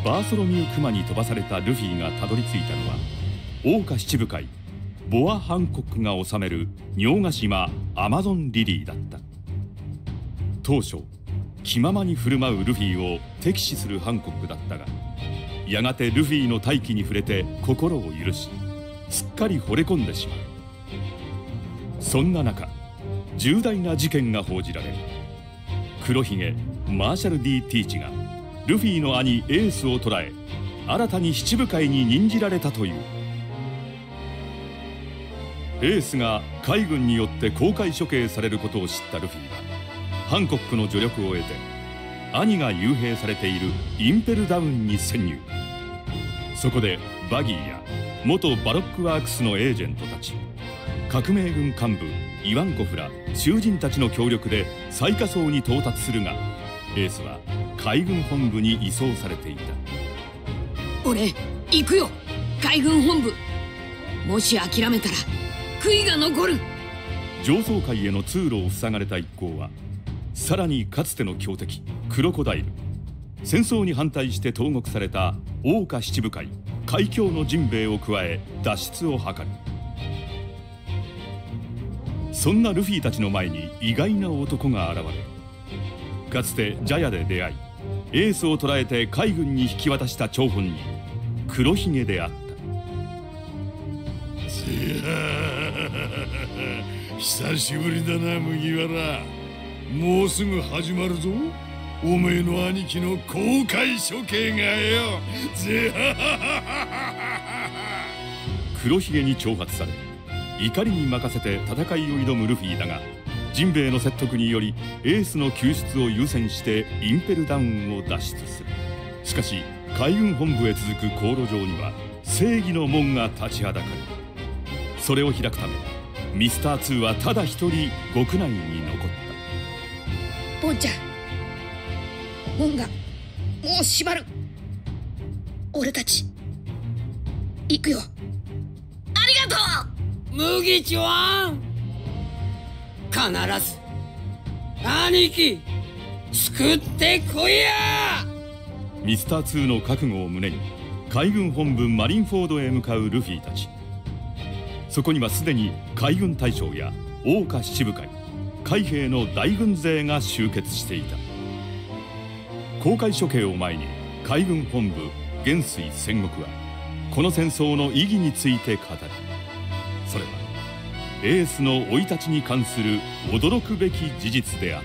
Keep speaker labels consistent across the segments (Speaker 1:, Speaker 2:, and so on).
Speaker 1: バーソロミュー・クマに飛ばされたルフィがたどり着いたのは桜花七部会ボア・ハンコックが治める尿ヶ島アマゾンリリーだった。当初気ままに振る舞うルフィを敵視するハンコックだったが、やがてルフィの大気に触れて心を許し、すっかり惚れ込んでしまう。そんな中、重大な事件が報じられる。黒ひげマーシャル D ティーチがルフィの兄エースを捕らえ、新たに七部会に任じられたという。エースが海軍によって公開処刑されることを知ったルフィは、ハンコックの助力を得て兄が幽閉されているインペルダウンに潜入。そこでバギーや元バロックワークスのエージェントたち、革命軍幹部イワンコフら囚人たちの協力で最下層に到達するが、エースは海軍本部に移送されていた。
Speaker 2: 俺行くよ、海軍本部。もし諦めたら悔いが残る。
Speaker 1: 上層階への通路を塞がれた一行は、さらにかつての強敵クロコダイル、戦争に反対して投獄された桜花七部会海峡のジンベエを加え脱出を図る。そんなルフィたちの前に意外な男が現れる。かつてジャヤで出会い、エースを捕らえて海軍に引き渡した張本人黒ひげであった。
Speaker 3: 久しぶりだな麦わら。もうすぐ始まるぞ、おめえの兄貴の公開処刑がよ。
Speaker 1: 黒ひげに挑発され、怒りに任せて戦いを挑むルフィだが、ジンベエの説得によりエースの救出を優先してインペルダウンを脱出する。しかし海軍本部へ続く航路上には正義の門が立ちはだかる。それを開くためミスター2はただ一人獄内に残った。
Speaker 2: ボンちゃん、門がもう閉まる。俺たち行くよ。ありがとう
Speaker 4: 麦ちゃん。必ず兄貴救ってこいや。
Speaker 1: ミスター2の覚悟を胸に海軍本部マリンフォードへ向かうルフィたち。そこにはすでに海軍大将や桜花七部会海兵の大軍勢が集結していた。公開処刑を前に海軍本部元帥戦国はこの戦争の意義について語る。それはエースの生い立ちに関する驚くべき事実であった。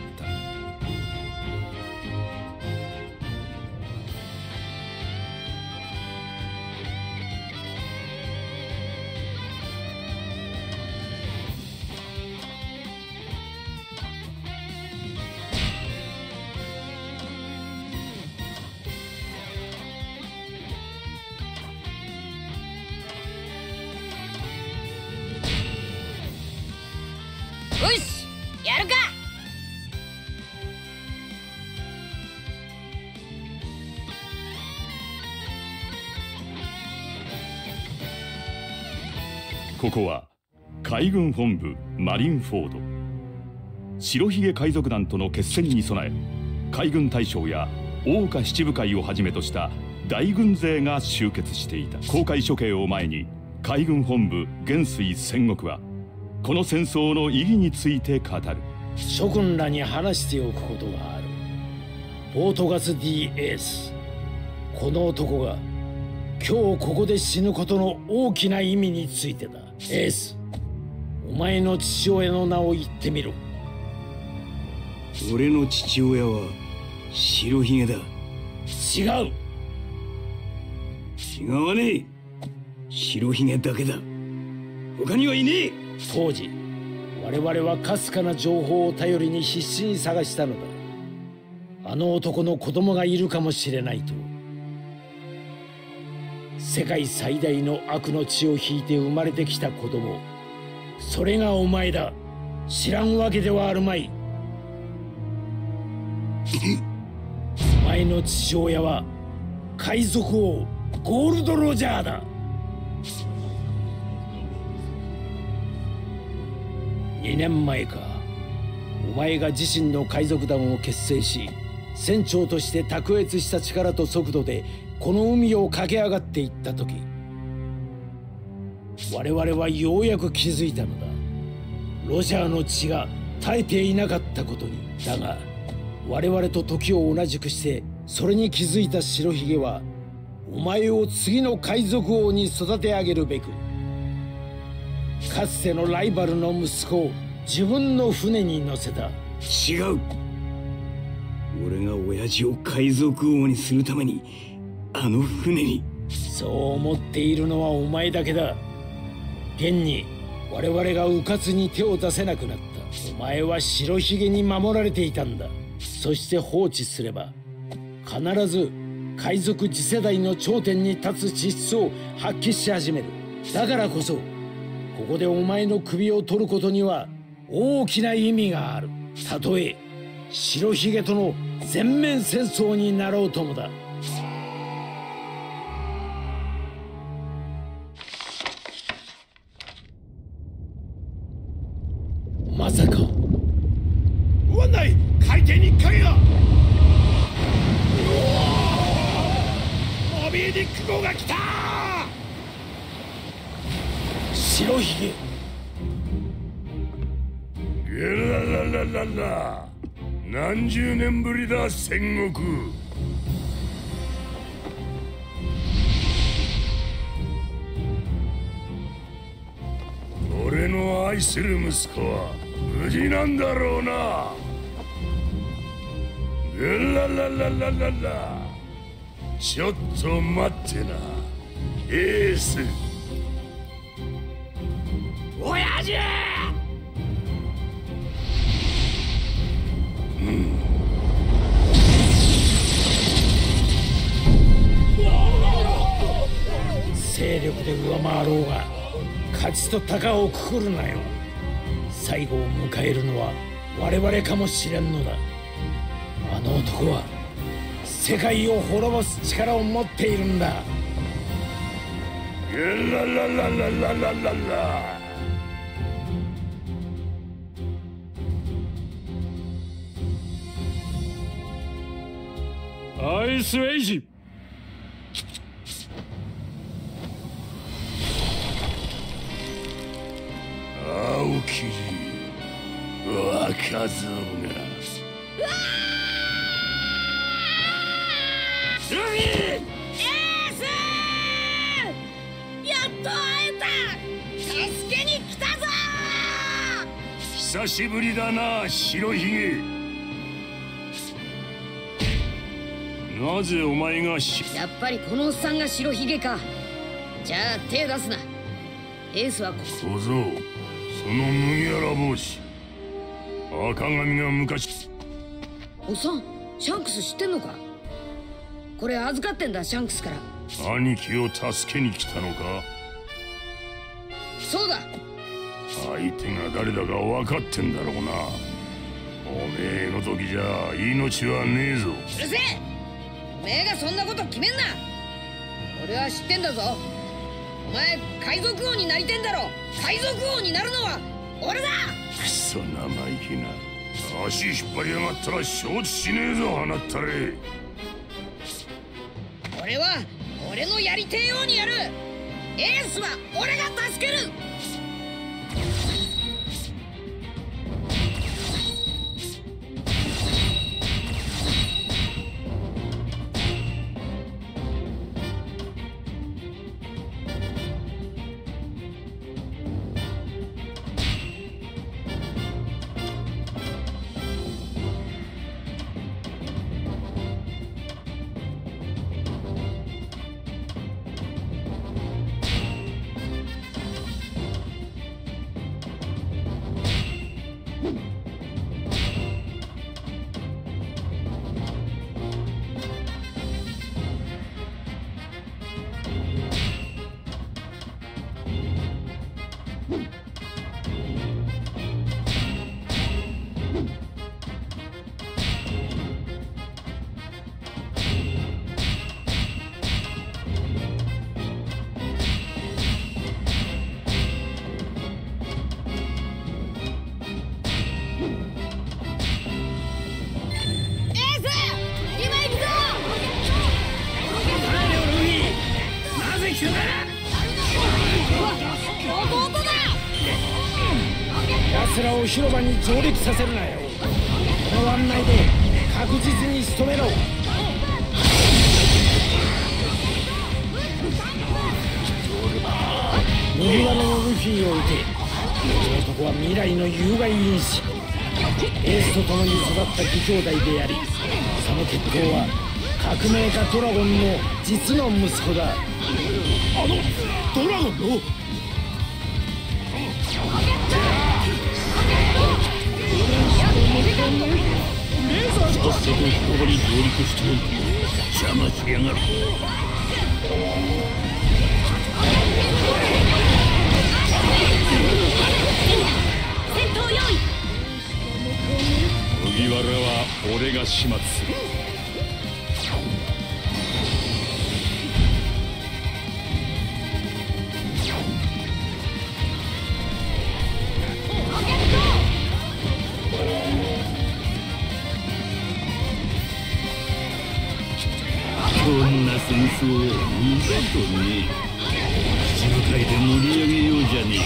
Speaker 2: よし、やるか。
Speaker 1: ここは海軍本部マリンフォード。白ひげ海賊団との決戦に備え、海軍大将や桜花七部会をはじめとした大軍勢が集結していた。公開処刑を前に海軍本部元帥戦国はこの戦争の意義について語る。
Speaker 5: 諸君らに話しておくことがある。ポートガス D エース、この男が今日ここで死ぬことの大きな意味についてだ。エース、お前の父親の名を言ってみろ。
Speaker 3: 俺の父親は白ひげだ。
Speaker 5: 違う。
Speaker 3: 違わねえ。白ひげだけだ。他にはいねえ。
Speaker 5: 当時我々はかすかな情報を頼りに必死に探したのだ。あの男の子供がいるかもしれないと。世界最大の悪の血を引いて生まれてきた子供、それがお前だ。知らんわけではあるまい。お前の父親は海賊王ゴールド・ロジャーだ。2年前か、お前が自身の海賊団を結成し、船長として卓越した力と速度でこの海を駆け上がっていった時、我々はようやく気づいたのだ。ロジャーの血が絶えていなかったことに。だが我々と時を同じくしてそれに気づいた白ひげは、お前を次の海賊王に育て上げるべく、かつてのライバルの息子を自分の船に乗せた。
Speaker 6: 違う。俺が親父を海賊王にするためにあの船に。
Speaker 5: そう思っているのはお前だけだ。現に我々が迂闊に手を出せなくなった。お前は白ひげに守られていたんだ。そして放置すれば必ず海賊次世代の頂点に立つ資質を発揮し始める。だからこそここでお前の首を取ることには大きな意味がある。たとえ白ひげとの全面戦争になろうともだ。まさか
Speaker 3: 湾内海底に影が。モビーディック号が来た。
Speaker 5: 白ひげ。
Speaker 3: ゲラララララ、何十年ぶりだ戦国。俺の愛する息子は無事なんだろうな。ゲララララララ、ちょっと待ってなエース。親父。
Speaker 5: 勢力で上回ろうが勝ちと鷹をくくるなよ。最後を迎えるのは我々かもしれんのだ。あの男は世界を滅ぼす力を持っているんだ。
Speaker 3: ゲララララララララ。
Speaker 1: アイスエイジ。
Speaker 3: 青霧若造が。
Speaker 2: エース！やっと会えた！助けに来たぞ！
Speaker 3: 久しぶりだな白ひげ。なぜお前が
Speaker 2: やっぱりこのおっさんが白ひげか。じゃあ手出すな。エースはこ
Speaker 3: 小僧、その麦わら帽子、赤髪が昔。
Speaker 2: おっさん、シャンクス知ってんのか？これ預かってんだ、シャンクスから。
Speaker 3: 兄貴を助けに来たのか？
Speaker 2: そうだ。
Speaker 3: 相手が誰だか分かってんだろうな。おめえの時じゃ命はねえぞ。
Speaker 2: うるせえ！おめえがそんなこと決めんな。俺は知ってんだぞ。お前海賊王になりてんだろ。海賊王になるのは俺だ。
Speaker 3: くそ生意気な。足引っ張りやがったら承知しねえぞ放ったれ。
Speaker 2: 俺は俺のやりてえようにやる。エースは俺が助ける。
Speaker 5: お広場に上陸させるなよ。この案内で確実に仕留めろ。麦わらのルフィを撃て。この男は未来の有害因子。エースと共に育った義兄弟であり、その血統は革命家ドラゴンの実の息子だ。
Speaker 3: ドラゴンの早速ここに上陸してるんだ。邪魔しやがる。
Speaker 2: 戦闘用意。
Speaker 1: 麦わらは俺が始末する。
Speaker 3: こんな戦争二度とね。七部会で盛り上げようじゃね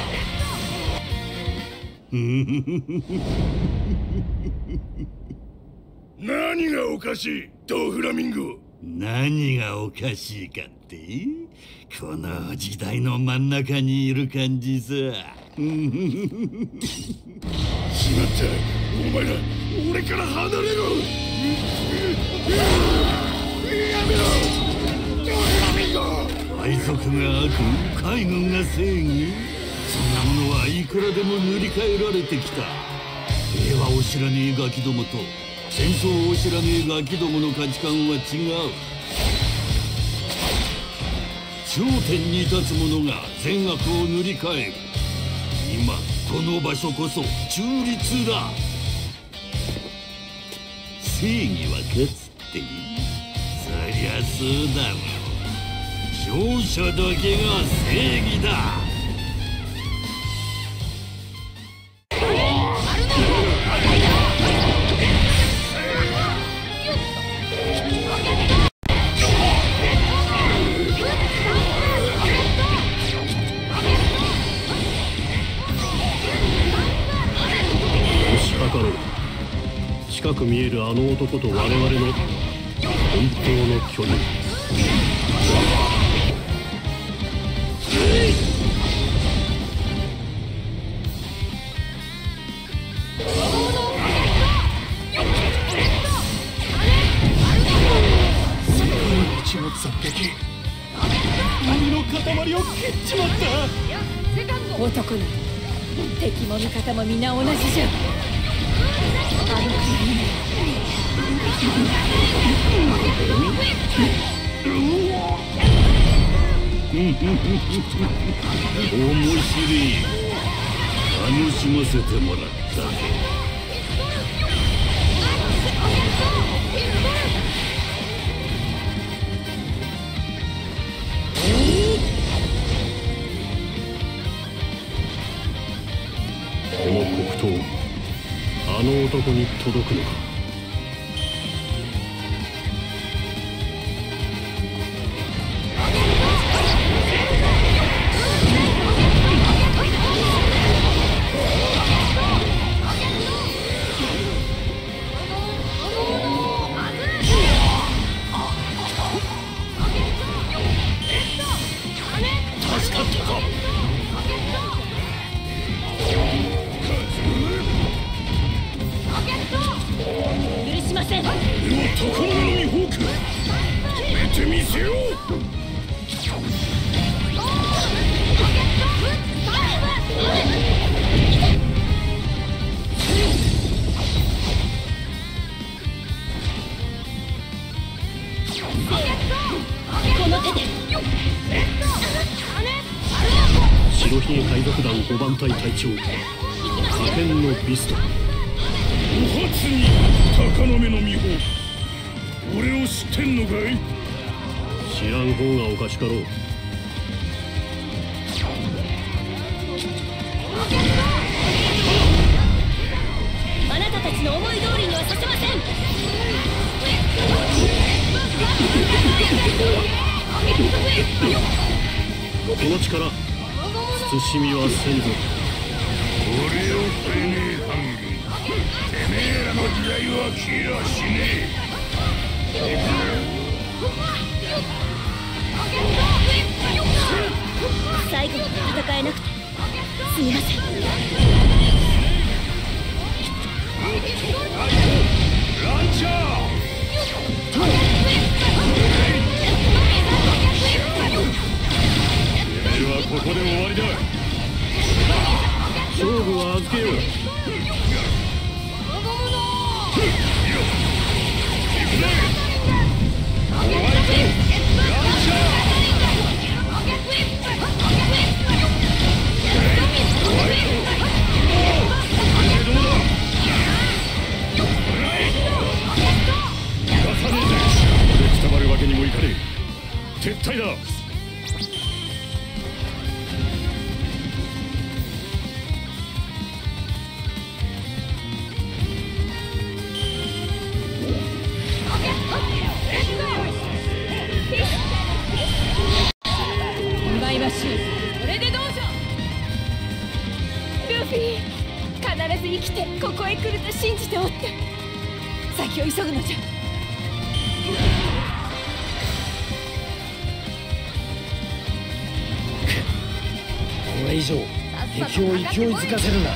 Speaker 3: えか。何がおかしい、ドフラミンゴ。何がおかしいかって、この時代の真ん中にいる感じさ。しまった、お前ら俺から離れろ。やめろ、ドフラミンゴ。海賊が悪、海軍が正義、そんなものはいくらでも塗り替えられてきた。平和を知らねえガキどもと戦争を知らねえガキどもの価値観は違う。頂点に立つ者が善悪を塗り替える。今この場所こそ中立だ。正義は勝つって、そりゃそうだろ。勝者だけが正義だ。
Speaker 7: 近く見えるあの男と我々の本当の距離。
Speaker 3: 世界一の斬撃、鬼の塊を蹴っちまった。
Speaker 2: 男な敵も味方も皆同じじゃ。あの
Speaker 3: 面白い。楽しませてもらった。
Speaker 7: この黒刀、あの男に届くのか。
Speaker 3: 助かったぞ。
Speaker 2: 許しません。
Speaker 3: 俺は高輪のミホーク、止めてみせよう。
Speaker 2: この手で。
Speaker 7: 白ひげ海賊団5番隊隊長火剣のビスト。
Speaker 3: お初に高野目のミホーク、俺を知ってんのかい。
Speaker 7: 知らん方がおかしかろう。
Speaker 2: あなたたちの思い通りにはさせません。
Speaker 7: この力慎みはせんぞ。
Speaker 3: 俺を超えねえ限りてめえらの時代は消えやしねえ。
Speaker 2: 最後まで戦えなくてすみません。
Speaker 3: ランチャー
Speaker 1: てめえはここで終わりだ。
Speaker 7: 勝負は預けよう。
Speaker 1: くたばるわけにもいかねえ。撤退だ。
Speaker 2: 祝いましょう。これでどうぞ。ルフィ、必ず生きてここへ来ると信じておって。先を急ぐのじゃ。
Speaker 5: これ以上敵を勢いづかせるな。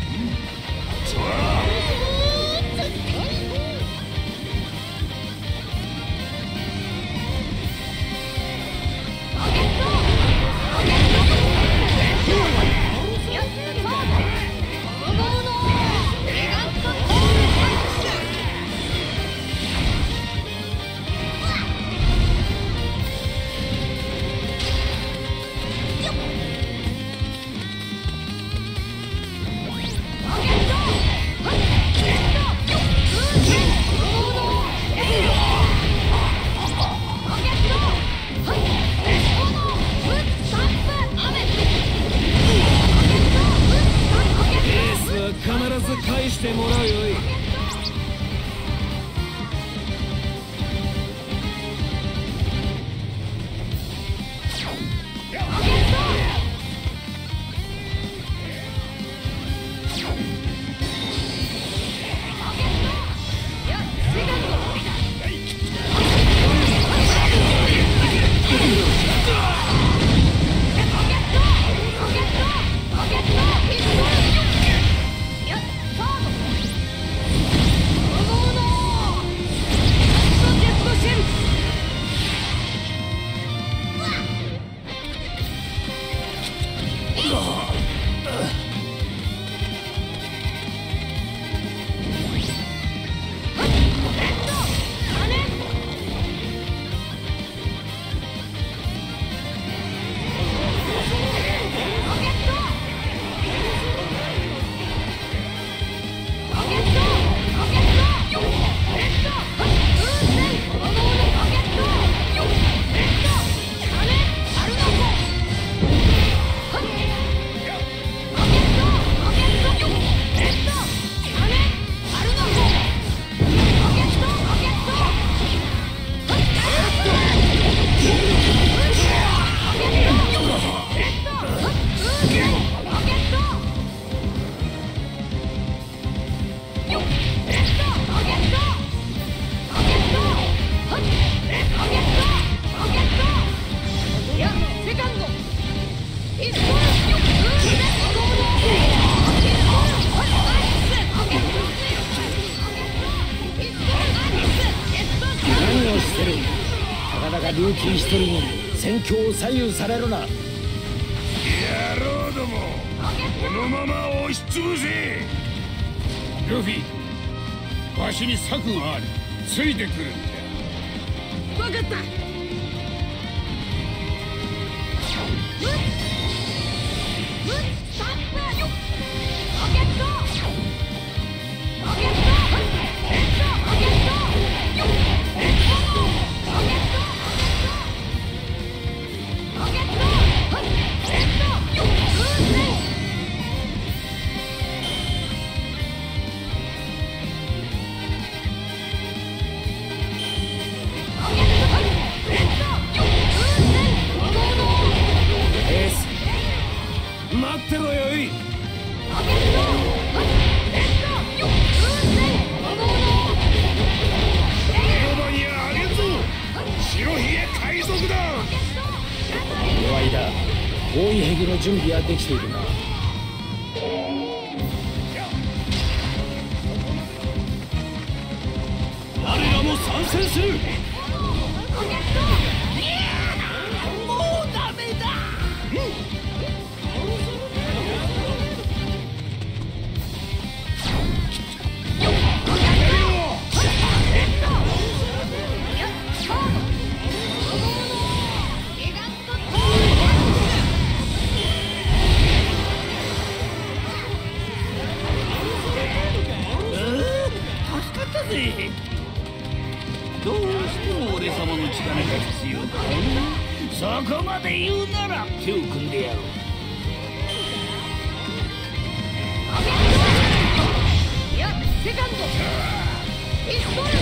Speaker 5: ルーキー一人に戦況を左右されるな。
Speaker 3: 野郎ども、このまま押しつぶせ。ルフィ、わしに策がある。ついてくるんじゃ。
Speaker 2: 分かった。
Speaker 5: 包囲壁の準備はできているな。
Speaker 3: 我らも参戦する。もうダメだ。どうしても俺様の力が必要だ。そこまで言うなら手を組んでやろう。いや、セカンドピストル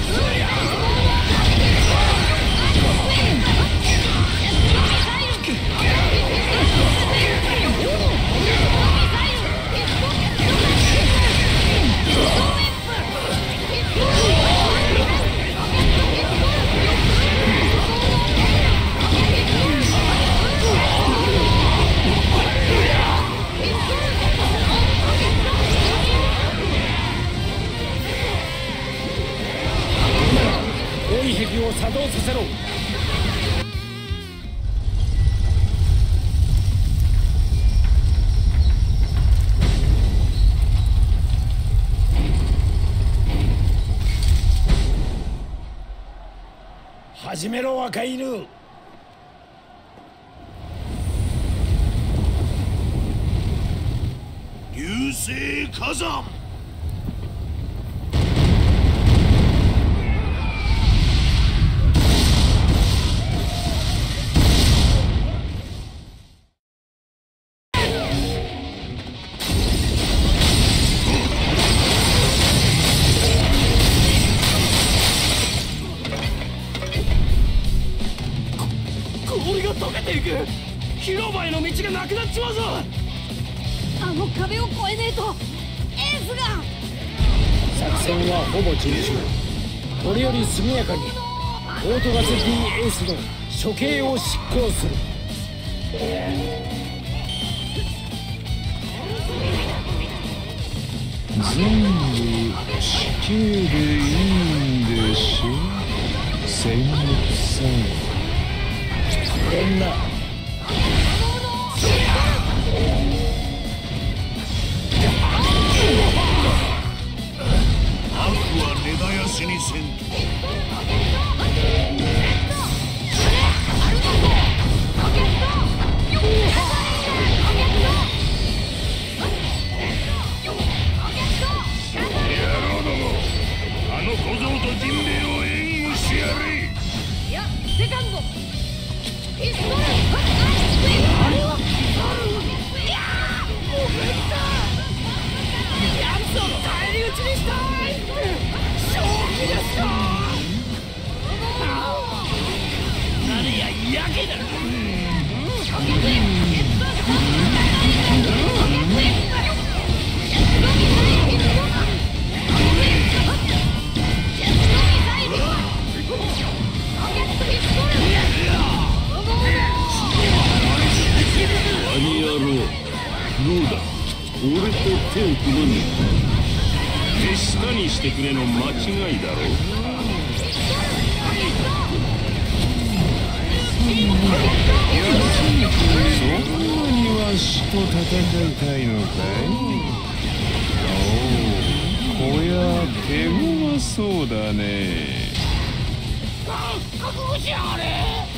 Speaker 5: 包囲壁を作動させろ。始めろ、若い犬。
Speaker 3: 流星火山。氷が溶けていく。広場への道がなくなっちまうぞ。
Speaker 2: あの壁を越えねえとエースが。
Speaker 5: 作戦はほぼ順調。これより速やかにオートガス D エースの処刑を執行する。
Speaker 8: 全部死刑でいいんでしょ、戦国さん。
Speaker 5: どんな
Speaker 3: 悪は根絶やしにせんと。野郎ども、あの小僧とジンベエを援護してやれ。
Speaker 2: いや、セカンドピストルあれはピやーもう無理だ。やつを返り討ちにしたい。正気ですか。
Speaker 3: 何ややけだ。何野郎、どうだ、俺と手を組むんだ。手下にしてくれの間違いだろ。
Speaker 8: そんなにわしと戦いたいのかい。おお、こや手強そうだね。
Speaker 3: 覚悟しやがれ。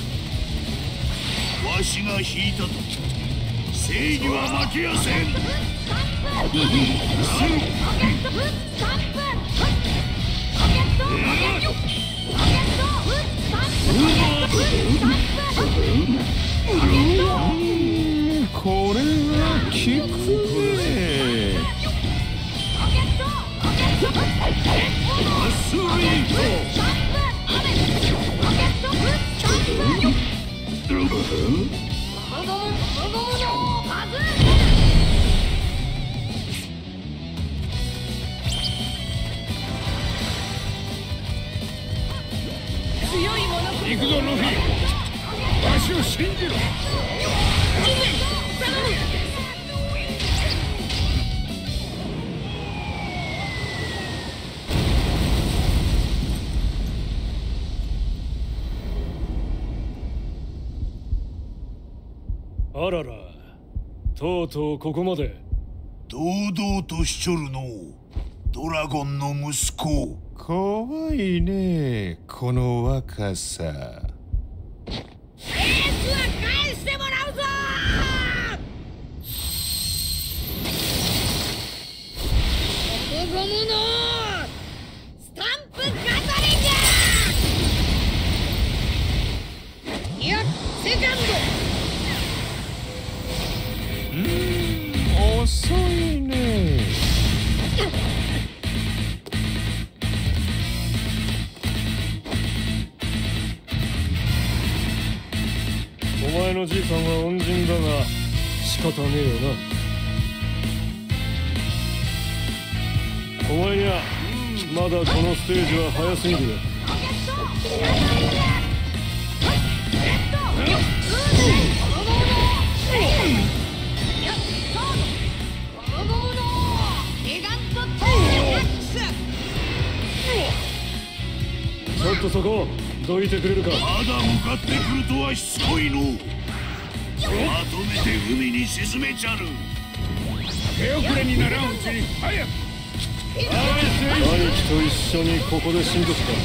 Speaker 3: わしが引いたと正義は負けやせん。
Speaker 8: これは効くね。
Speaker 3: アスリート。
Speaker 2: 強いもの
Speaker 3: 行くぞルフィ、わしを信じろ。
Speaker 5: あらら、とうとうここまで。
Speaker 3: 堂々としちょるのドラゴンの息子。
Speaker 8: 怖いね、この若さ。
Speaker 2: エースは返してもらうぞゴムゴムのスタンプガトリング。いや、セカンド。
Speaker 8: 遅いね。
Speaker 5: お前のじいさんは恩人だが仕方ねえよな。お前にはまだこのステージは早すぎるよ。ちょっとそこどいてくれるか。
Speaker 3: まだ向かってくるとはしつこいの。まとめて海に沈めちゃる。手遅れにならんうちに早く。
Speaker 5: 兄貴と一緒にここで死んできた。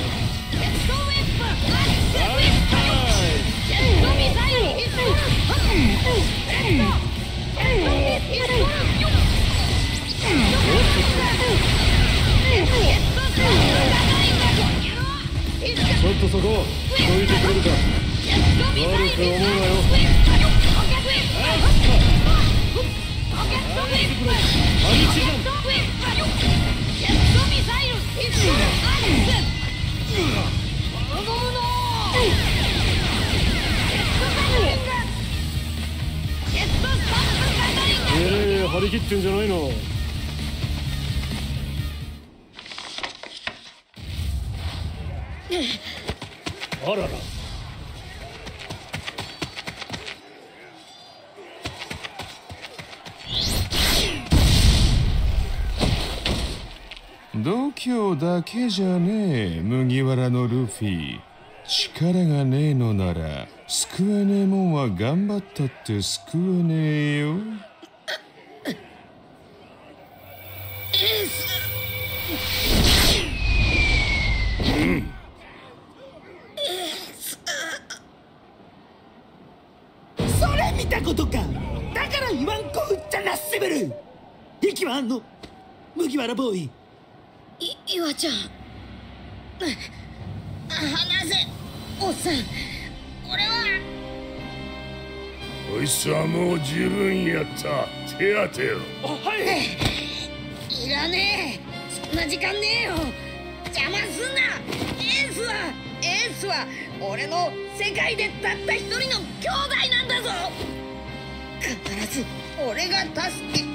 Speaker 5: ちょっとそこどいてくれるか。悪く思うなよ。張り切ってんじゃないの。あらら。
Speaker 8: 度胸だけじゃねえ、麦わらのルフィ。力がねえのなら救えねえもんは頑張ったって救えねえよ。
Speaker 4: それ見たことか。だから言わんこふっちゃなっせべる。息はあんの麦わらボーイ。
Speaker 2: 岩ちゃん、離せおっさん。俺は
Speaker 3: こいつはもう十分やった。手当てよ。
Speaker 2: いらねえ。そんな時間ねえよ。邪魔すんな。エースは俺の世界でたった一人の兄弟なんだぞ。必ず俺が助け。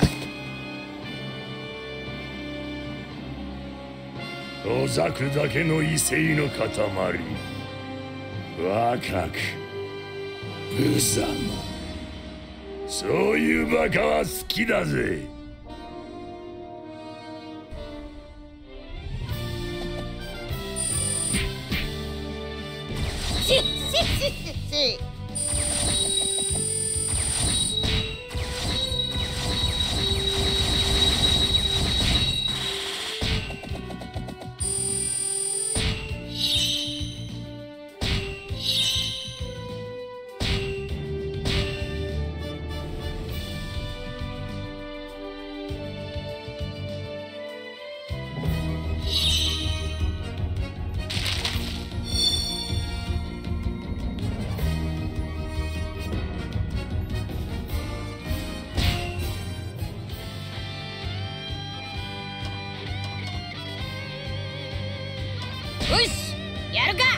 Speaker 3: ほざくだけの威勢の塊。若く無様。そういうバカは好きだぜ。
Speaker 2: よし、やるか。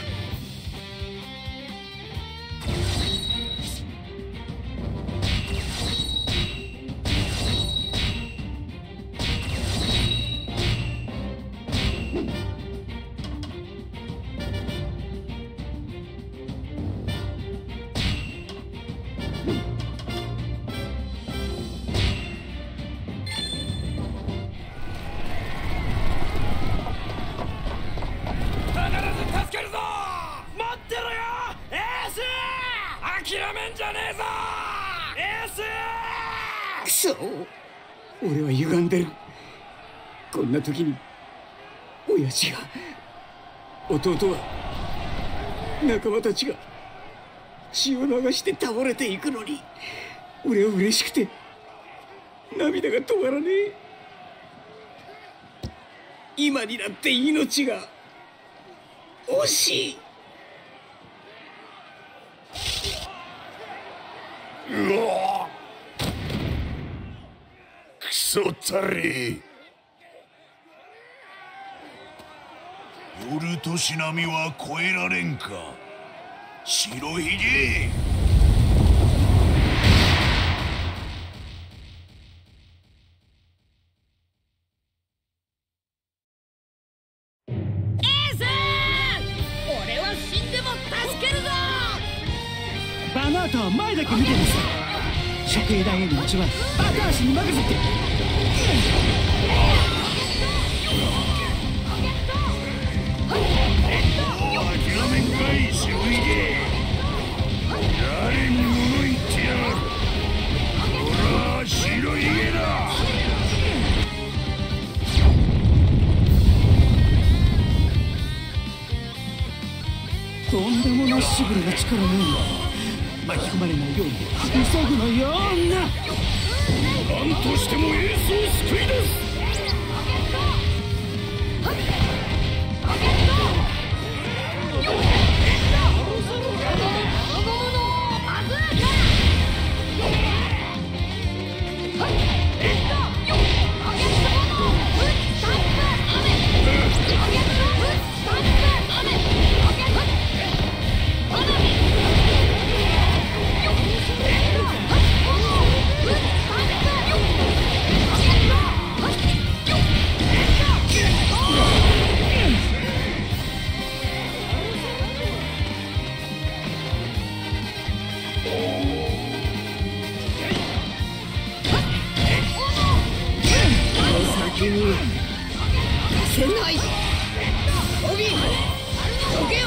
Speaker 5: 諦めん
Speaker 3: んじゃねえぞエース。
Speaker 6: くそ、俺は歪んでる。こんな時に親父が、弟は、仲間たちが血を流して倒れていくのに、俺は嬉しくて涙が止まらねえ。今になって命が惜しい。
Speaker 3: うわクソったれ。夜としなみは越えられんか白ひげ。
Speaker 9: バナータは前だけ見てるさ。処刑台への道はバカ足に任せて。
Speaker 3: もう諦めんかい白ひげ。誰に物言ってやる。ほら白ひげだ。
Speaker 9: とんでもなしぶりな力ねえな。巻き込まれないように急ぐのよ。
Speaker 3: 何としてもエースを救い出す。
Speaker 2: せないオギどけよ。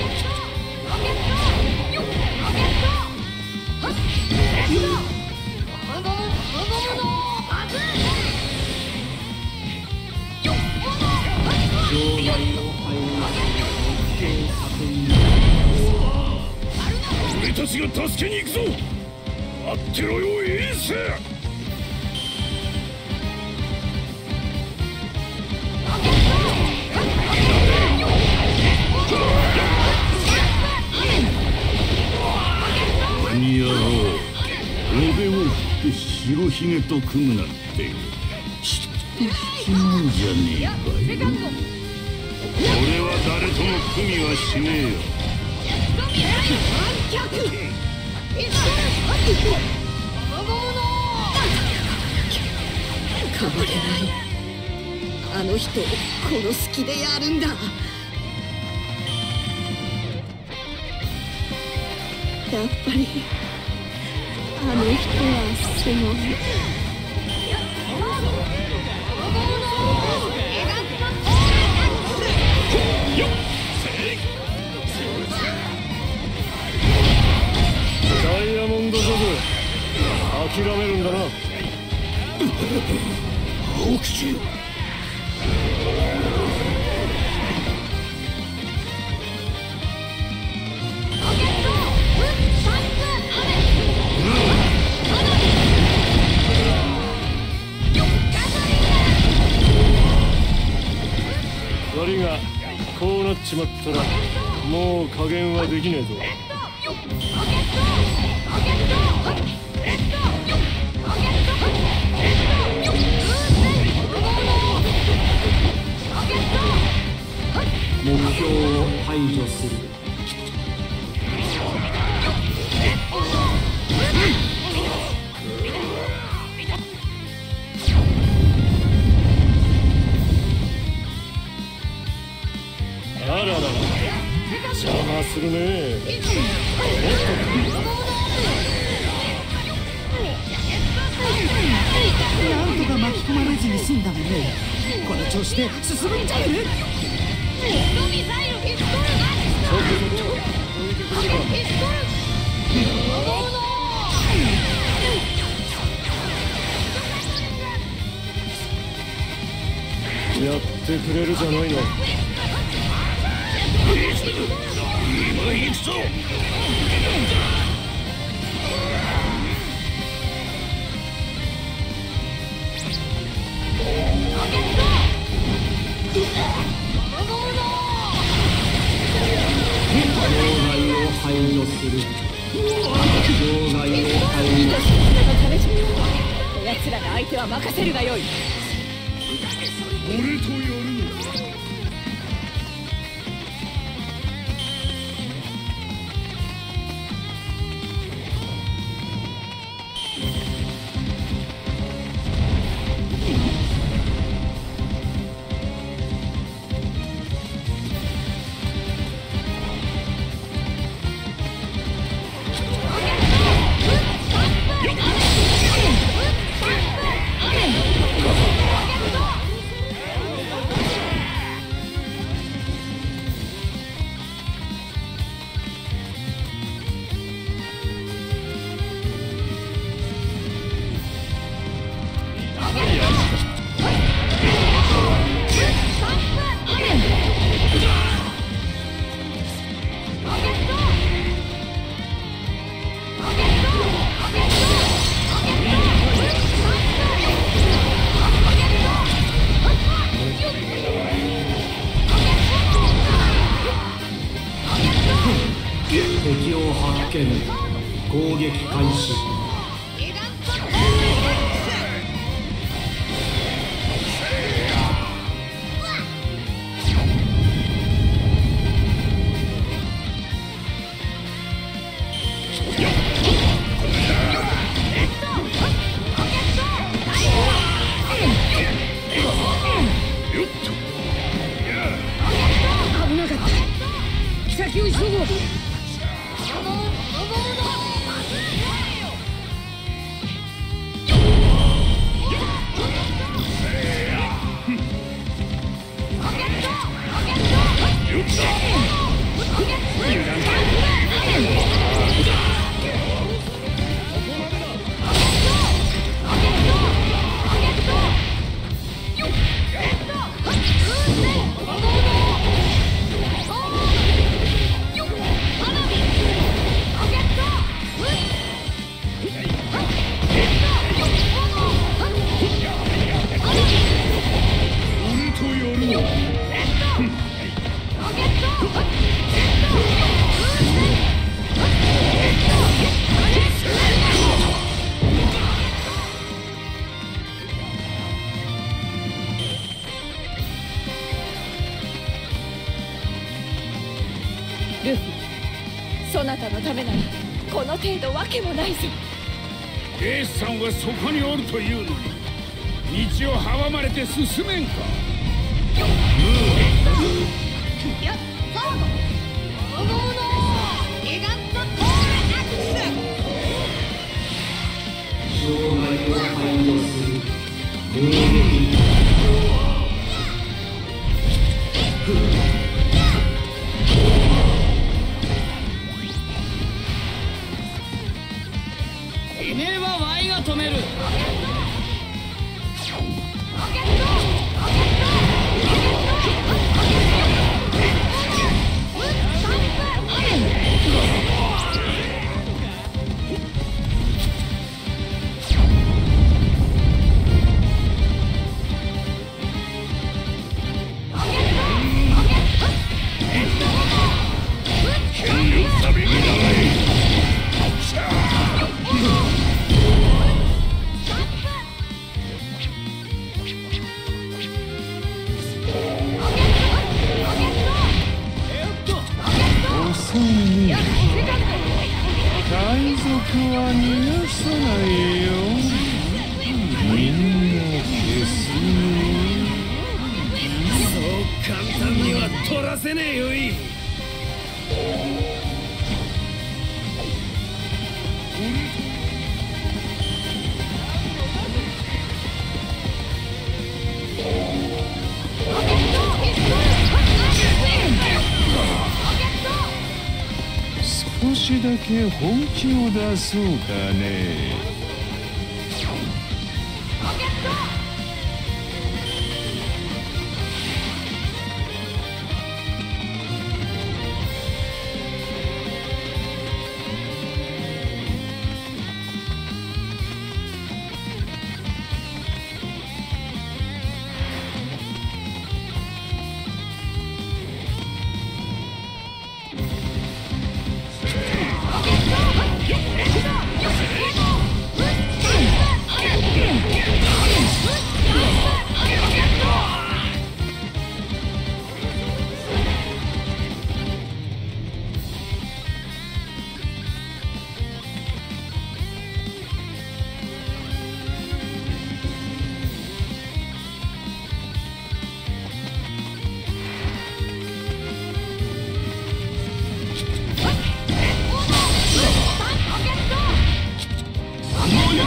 Speaker 3: 俺たちが助けに行くぞ。待ってろよエース。何やろう、腕を振って白ひげと組むなんてちっとしないじゃねえかよ。俺は誰とも組みはしねえよ。
Speaker 2: 変われない。あの人を殺す気でやるんだ。やっぱりあの人はすごい。
Speaker 7: ダイヤモンドジョブ、諦めるんだな。
Speaker 3: 青吉。
Speaker 7: 悪いがこうなっちまったらもう加減はできねえぞ。
Speaker 9: 目標を排除する。
Speaker 7: あららら、邪魔するね。
Speaker 9: なんとか巻き込まれずに済んだもんね。この調子で進むんじゃね
Speaker 2: ピストル
Speaker 7: ってくれるじゃないの。
Speaker 3: 今行くぞ。
Speaker 9: 排除する。場外を排除。
Speaker 2: 奴らが相手は任せるがよい。
Speaker 3: 俺とやるのか。
Speaker 9: 敵を発見。攻撃開始。
Speaker 2: 危なかった。先を急ごう。ルフィ、そなたのためならこの程度わけもないぞ。
Speaker 3: エースさんはそこにおるというのに道を阻まれて進めんか。
Speaker 2: やっフォード大物ギガントトールアクス。
Speaker 9: 障害を排除する。攻撃。
Speaker 4: てめえはワイが止める。
Speaker 8: 海賊は逃がさないよ。みんな消すよ。
Speaker 3: そう簡単には取らせねえよい。
Speaker 8: 少しだけ本気を出そうかね。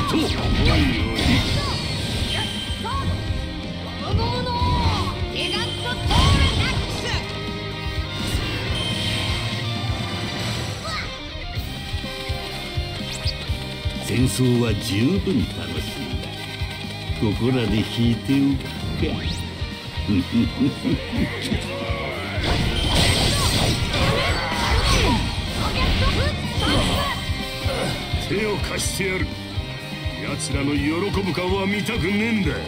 Speaker 3: と。おいおい。戦争は十分楽しいんだ。ここらで引いておくか。手を貸してやる。奴らの喜ぶ顔は見たくねえんだ。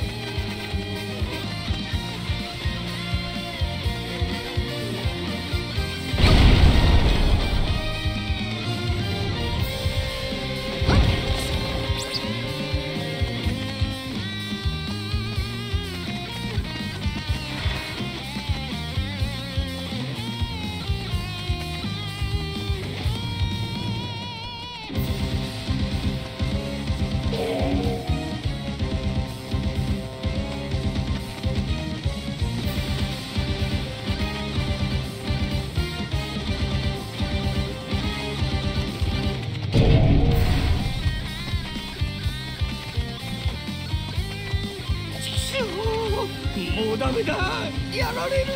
Speaker 9: もうダメだ、やられる。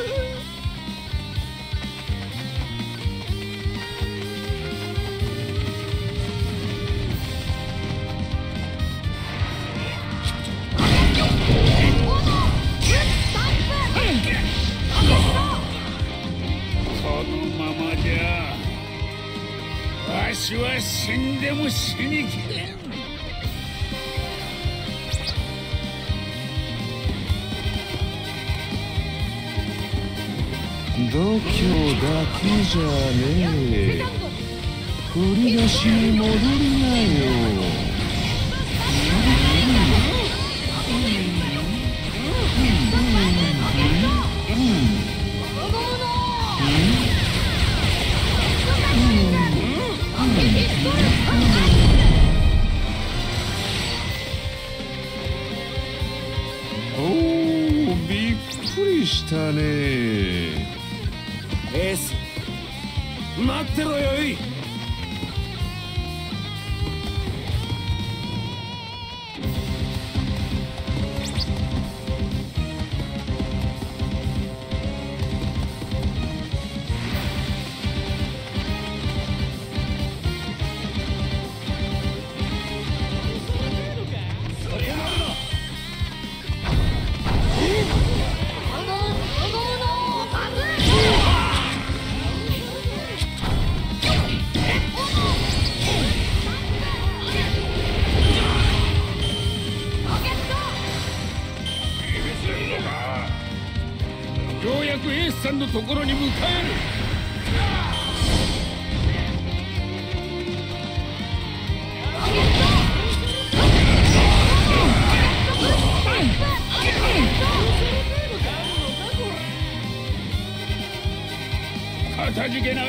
Speaker 3: このままじゃわしは死んでも死にきれん。
Speaker 8: 度胸だけじゃねえ。振り出しに戻りなよ。おお、びっくりしたね。
Speaker 9: エース、待ってろよい。
Speaker 3: ようやくエースさんのところに向かえる。かたじけない。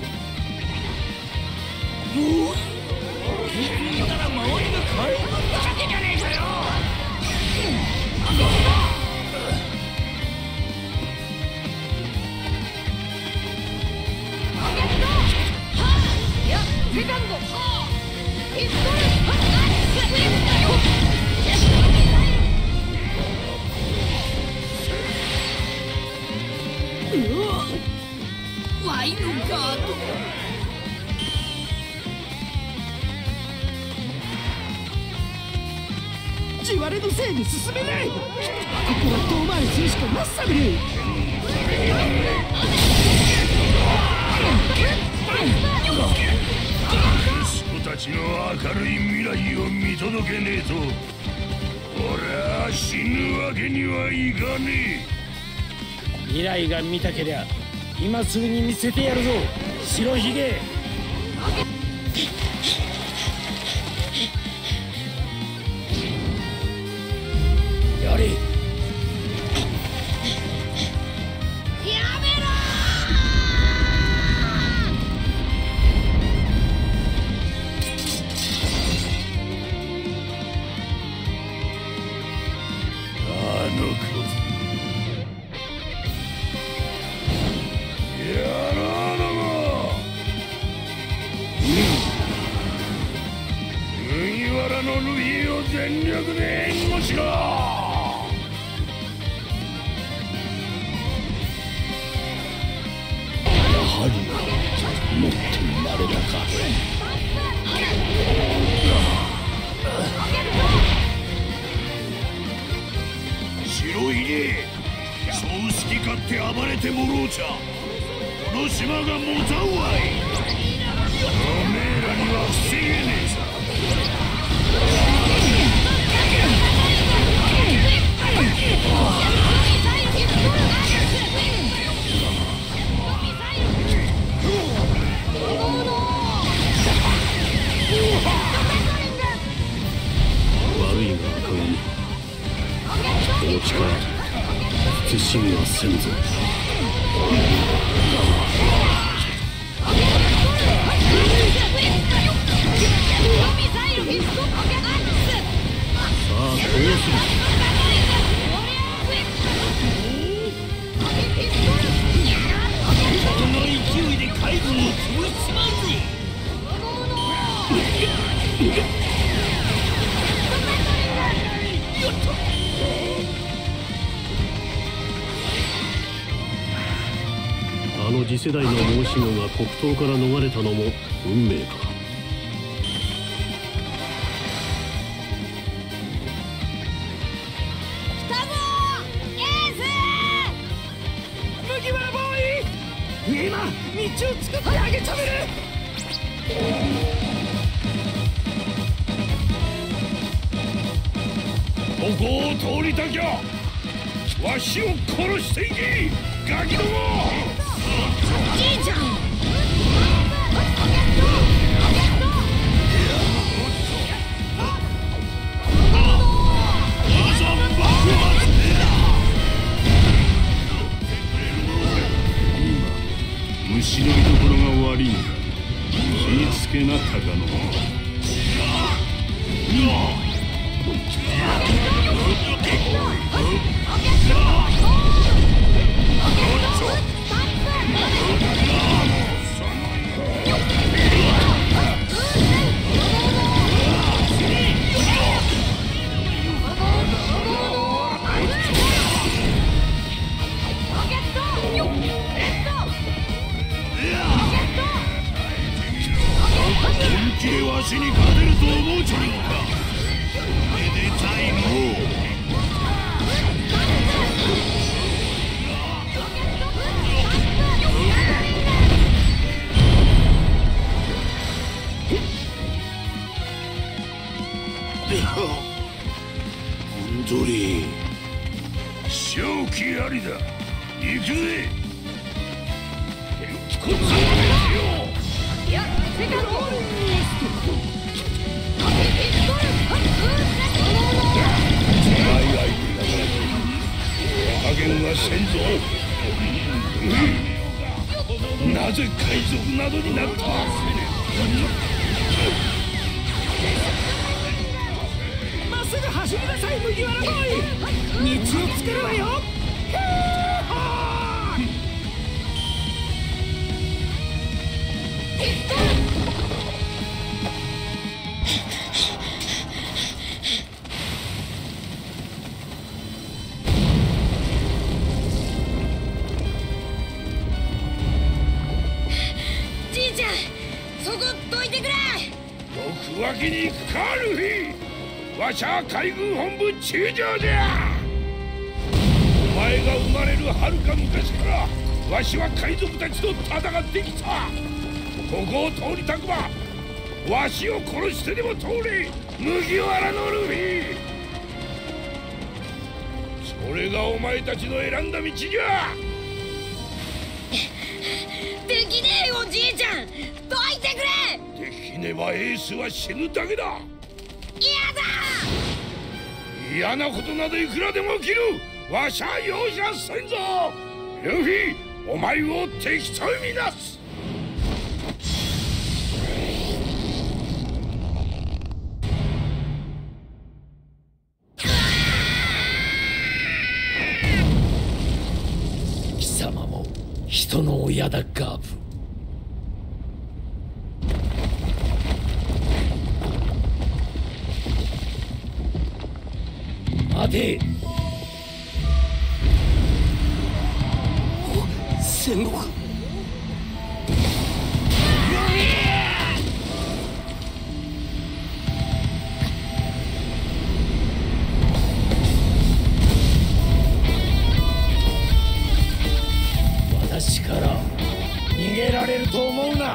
Speaker 9: だから周りが海軍だらけじゃねえかよ。
Speaker 2: セカンドピストル
Speaker 9: ワイのガード。地割れのせいで進めない。ここは遠回りするしかなさねえ。
Speaker 3: 息子たちの明るい未来を見届けねえと俺は死ぬわけにはいかね
Speaker 5: え。未来が見たけりゃ今すぐに見せてやるぞ、白ひげ。やれ。
Speaker 3: 逃麦わらのルフィを全力で援護しろ。
Speaker 7: やはりもっと慣れたか。
Speaker 3: 白いね、そう好き勝手暴れてもろうちゃこの島がもたうわい。おめえらには防げねえさ。
Speaker 7: 悪いが赤髪、この力慎みはせんぞ。さあどうする。
Speaker 3: この勢いで海軍を潰しちまうぜ。
Speaker 7: あの次世代の申し子が黒刀から逃れたのも運命か。
Speaker 2: 来たぞエース。麦わらボーイ、今道を作ってあげちゃべる。
Speaker 3: ここを通りたきゃわしを殺していけ、ガキども。
Speaker 2: じいちゃん。
Speaker 3: 虫の居所が悪いんだ。気ぃつけな高野。本気でわしに勝てると思うちょるのか。めでたいのう。本当に正気ありだ。行くぜ。こっちをよ。
Speaker 2: いや、セカンド。
Speaker 3: 加減はせんぞ。なぜ海賊などになった。
Speaker 2: まっすぐ走りなさい麦わらボーイ。道を作るわよ。じいちゃん、そこどいてくれ。
Speaker 3: どくわけに行くかルフィ。わしゃ海軍本部中将じゃ。お前が生まれるはるか昔からわしは海賊たちと戦ってきた。ここを通りたくばわしを殺してでも通れ、麦わらのルフィ。それがお前たちの選んだ道じゃ。
Speaker 2: できねえよじいちゃん、どいてくれ。
Speaker 3: できねばエースは死ぬだけだ。
Speaker 2: 嫌だ。
Speaker 3: 嫌なことなどいくらでも起きる。わしゃ容赦せんぞ。ルフィ、お前を敵と見なす。
Speaker 5: 貴様も人の親だガブ。 て。
Speaker 6: 戦後か。
Speaker 5: 私から逃げられると思うな。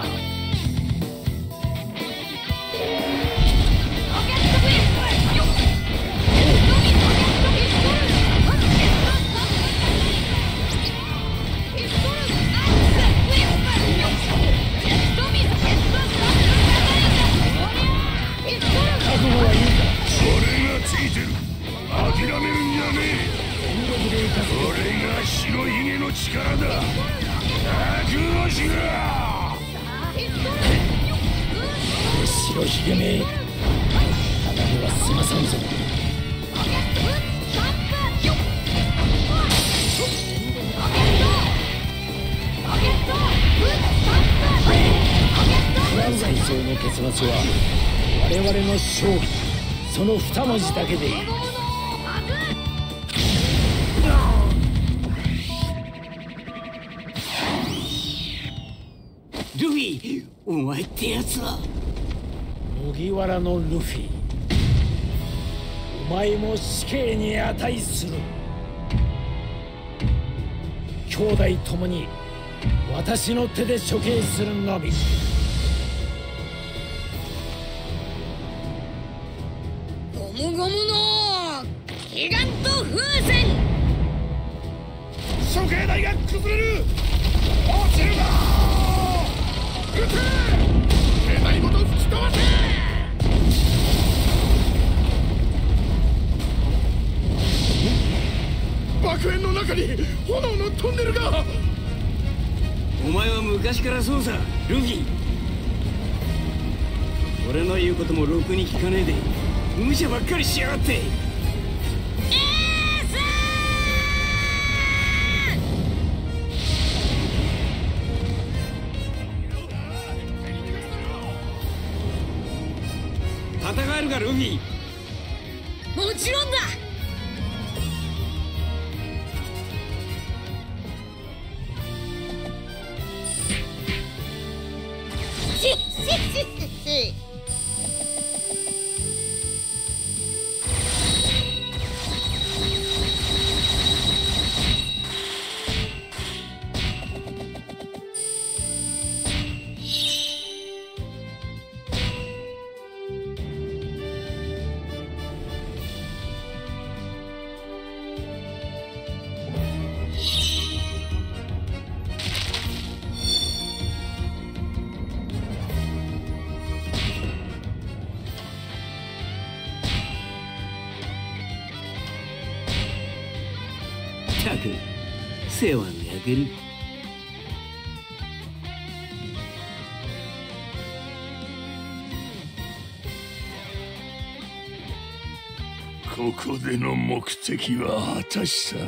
Speaker 5: 白ひげめ、ただでは済まさんぞ。不在層の結末は我々の勝利、その二文字だけでいい。
Speaker 6: ルフィ、お前ってやつは
Speaker 5: 麦わらのルフィ、お前も死刑に値する。兄弟ともに私の手で処刑するのみ。
Speaker 2: ゴムゴムのギガント風船。
Speaker 3: 処刑台が崩れる。落ちるな。撃て。兵隊ごと吹き飛ばせ。爆炎の中に炎のトンネルが。
Speaker 6: お前は昔からそうさ、ルフィ。俺の言うこともろくに聞かねえで無茶ばっかりしやがって。戦えるかルフィ。
Speaker 2: もちろんだ。
Speaker 6: ったく世話の焼ける。
Speaker 3: ここでの目的は果たした。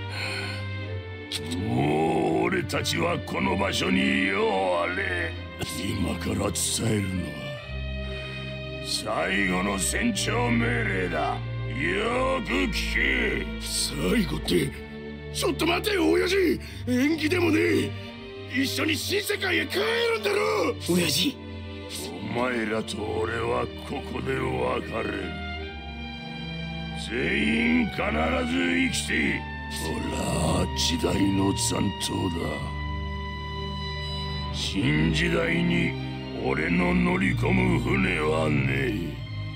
Speaker 3: もう俺たちはこの場所にようあれ。今から伝えるのは最後の戦長命令だ。よく聞け。最後って。ちょっと待てよ親父。縁起でもねえ。一緒に新世界へ帰るんだろ。
Speaker 6: 親父、
Speaker 3: お前らと俺はここで別れる。全員必ず生きて、ほら時代の残党だ。新時代に俺の乗り込む船はねえ。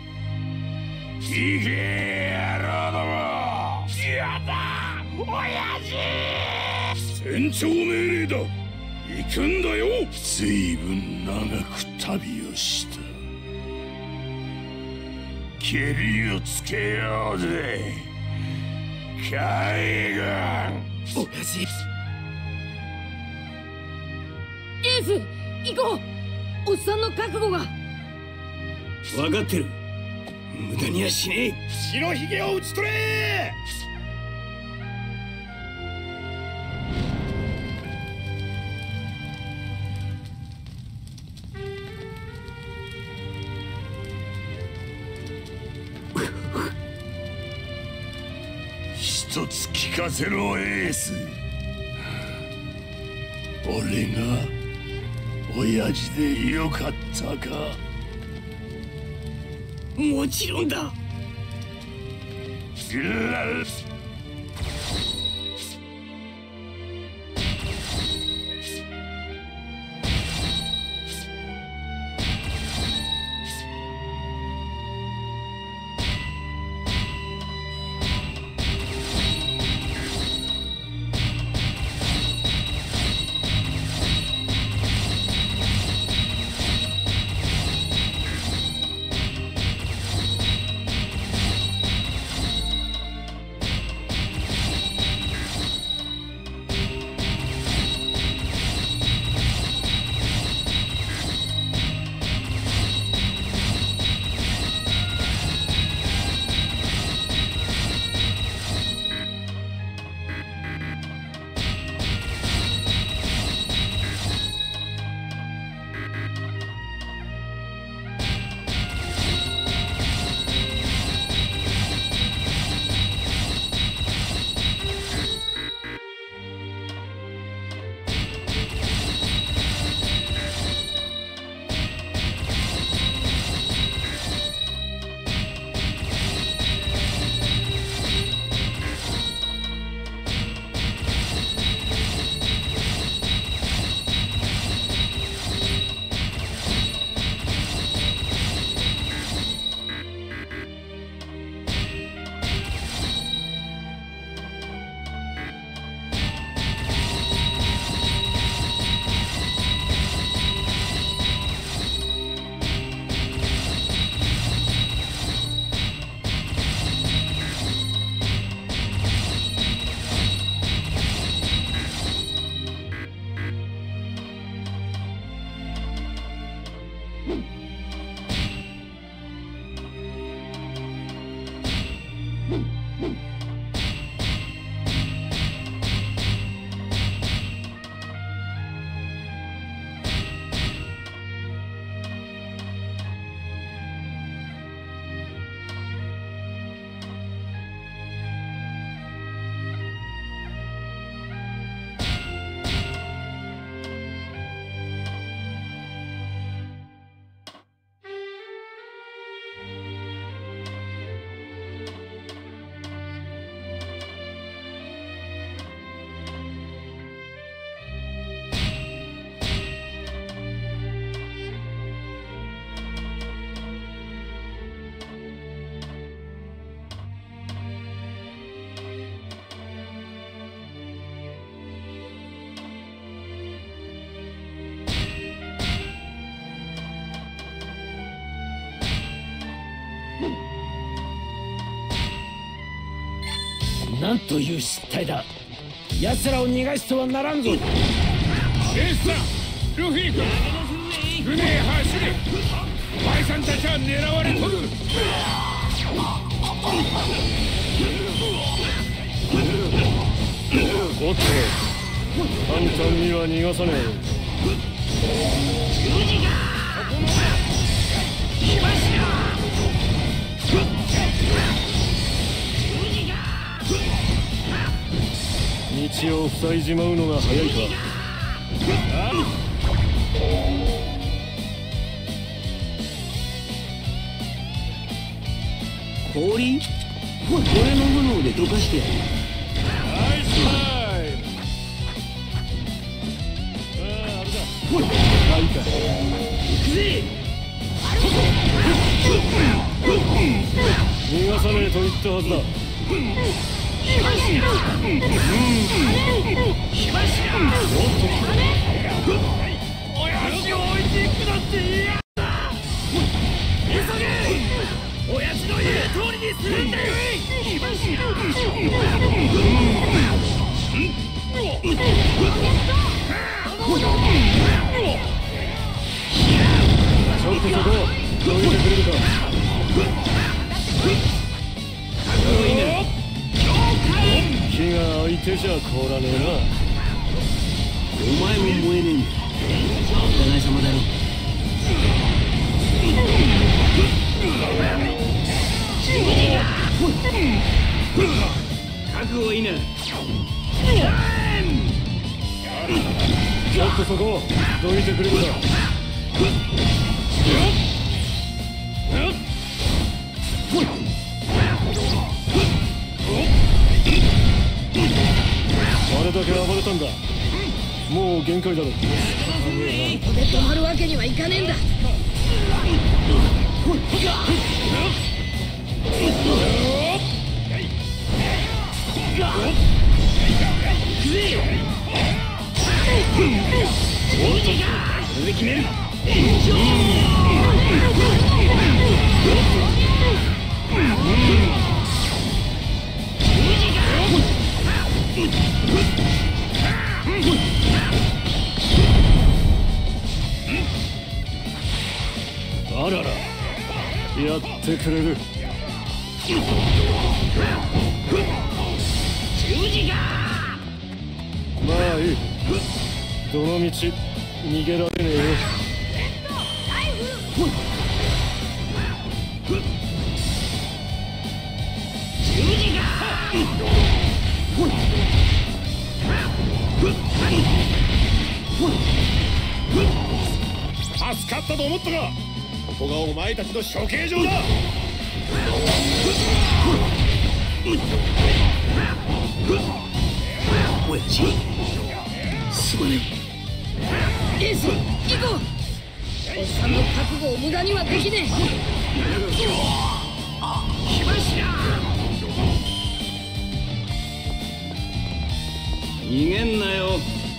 Speaker 3: 行け野郎ども。やだ親父。戦長命令だ。行くんだよ。随分長く旅をした。けりをつけようぜ海軍。
Speaker 6: 親父。
Speaker 2: エース、行こう。おっさんの覚悟が。
Speaker 6: 分かってる。無駄にはしねえ。
Speaker 3: 白ひげを討ち取れ。 一つ聞かせろエース。俺が親父でよかったか？
Speaker 9: もちろんだ。
Speaker 5: なんという失態だ。奴らを逃がしてはならんぞ。エースさん、ルフィ君、船へ走れ。バイさんたちは狙われとる。おっと、簡単には逃がさねえ。道を塞いじまうのが早いか。
Speaker 9: 氷？俺の炎で溶かしてやる。
Speaker 5: ナイスタイム。あれだ。はいか。行くぜ。逃がさねえと言ったはずだ。親父を置いていくなんて嫌だ。急げ。親父の言う通りにするんだよ。ちょっとそこどいてくれるか。気が相手じゃ凍らねえな。
Speaker 9: お前も燃えねえんだ。お互い様だろ。
Speaker 5: 必
Speaker 3: 覚悟いいな。
Speaker 7: ちょっとそこどいてくれるか。あれだけ暴れたんだ。もう限界だろ。
Speaker 2: ここで止まるわけにはいかねえんだ。
Speaker 3: これで決める。
Speaker 7: あらら、やってくれる。まあいい。どの道逃げられねえよ。
Speaker 8: 助かったと思ったが、ここがお前たちの処刑場だ。
Speaker 3: おやじ、すまね
Speaker 2: エース、行こう。おっさんの覚悟を無駄にはできねえ。
Speaker 3: 火柱。逃げんなよ。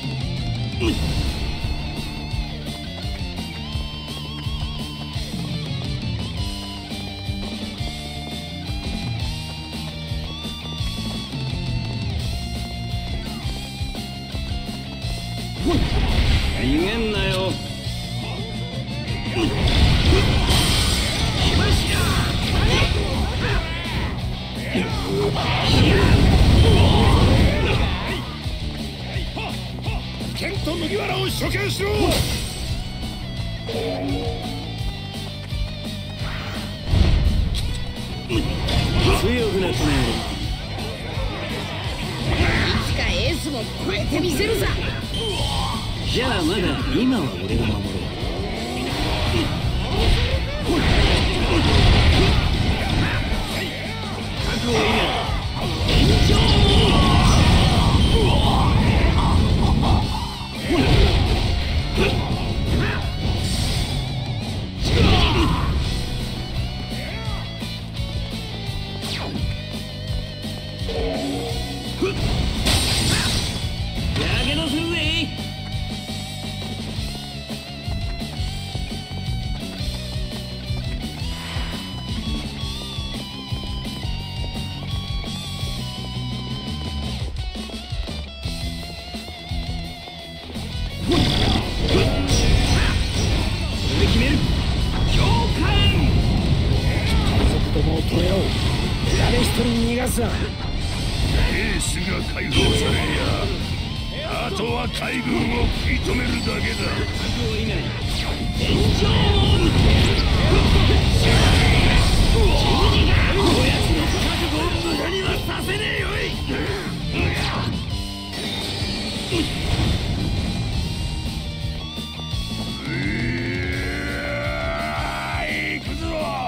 Speaker 3: 逃げんなよ。
Speaker 8: 剣と麦わらを処刑しろ。
Speaker 3: 強くなってね。
Speaker 2: いつかエースも超えてみせるさ。
Speaker 3: じゃあまだ今は俺が守ろう。覚悟いいな。やけどするぜ。
Speaker 5: 誰一人逃がすな。
Speaker 8: 兵士が解放されりゃ、あとは海軍を食い止めるだけだ。
Speaker 3: おやつの覚悟を無駄にはさせねえよい。
Speaker 8: 行くぞ。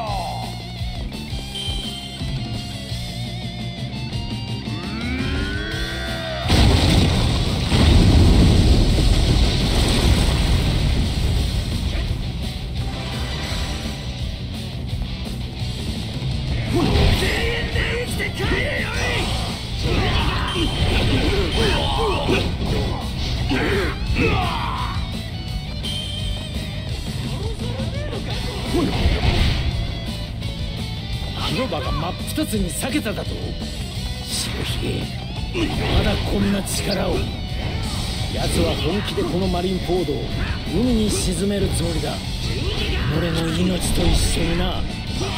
Speaker 5: 広場が真っ二つに裂けただと。白ひげ、まだこんな力を。奴は本気でこのマリンポードを海に沈めるつもりだ。俺の命と一緒にな。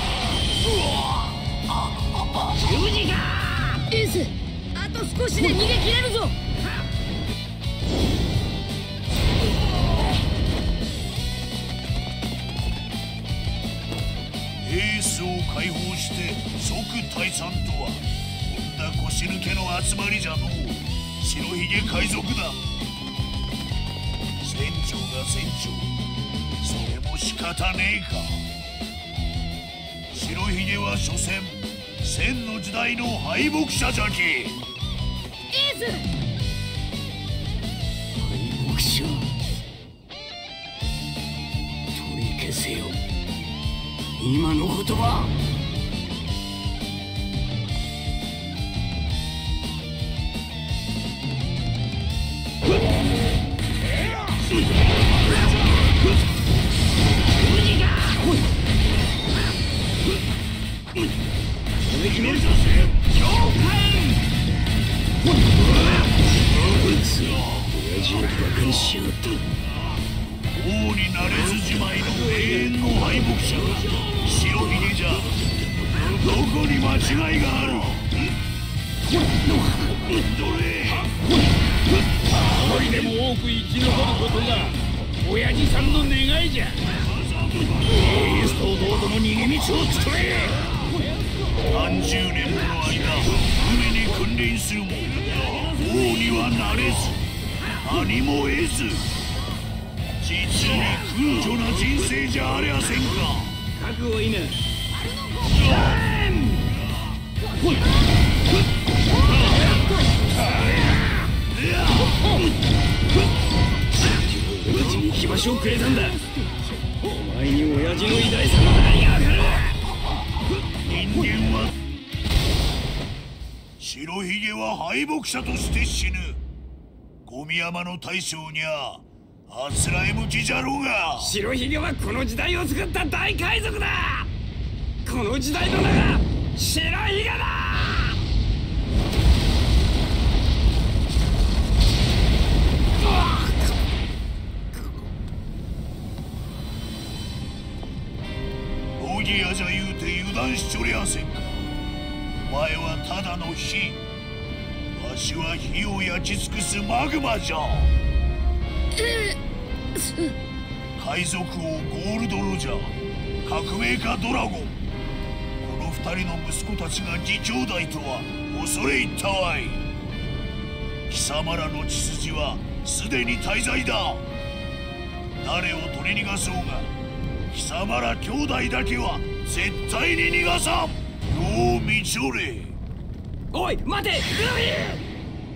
Speaker 2: エース、あと少しで逃げ切れるぞ。
Speaker 8: エースを解放して即退散とは
Speaker 3: んだ腰抜けの集まりじゃのう。白ひげ海賊だ。船長が船長、それも仕方ねえか。白ひげは所詮千の時代の敗北者じゃき。
Speaker 2: エース
Speaker 6: 敗北者、取り消せよ今の言葉。
Speaker 3: 王になれずじまいの永遠の敗北者、白ひげじゃ。どこに間違いがある。どれ。
Speaker 5: 一人でも多く生き残ることが親父さんの願いじゃ。エースと弟の逃げ道を作れ。
Speaker 3: 何十年もの間船に訓練するも王にはなれず何も得ず、実に空虚な人生じゃありゃせんか。
Speaker 9: 覚悟いいな。うちに行き場所をくれたんだ。お前に親父の偉大さの何がわかる。
Speaker 3: 人間は白ひげは敗北者として死ぬ。ゴミ山の大将にゃあつらえ向きじゃろうが。
Speaker 9: 白ひげはこの時代を作った大海賊だ。この時代の名が白ひげだ。
Speaker 3: ボギアじゃ言うて油断しちょりゃせんか。お前はただの火、わしは火を焼き尽くすマグマじゃ。海賊王ゴールド・ロジャー、革命家ドラゴン、この二人の息子たちが義兄弟とは恐れ入ったわい。貴様らの血筋はすでに大罪だ。誰を取り逃がそうが貴様ら兄弟だけは絶対に逃がさん。よう見ちょれ。
Speaker 9: おい待てルフィ。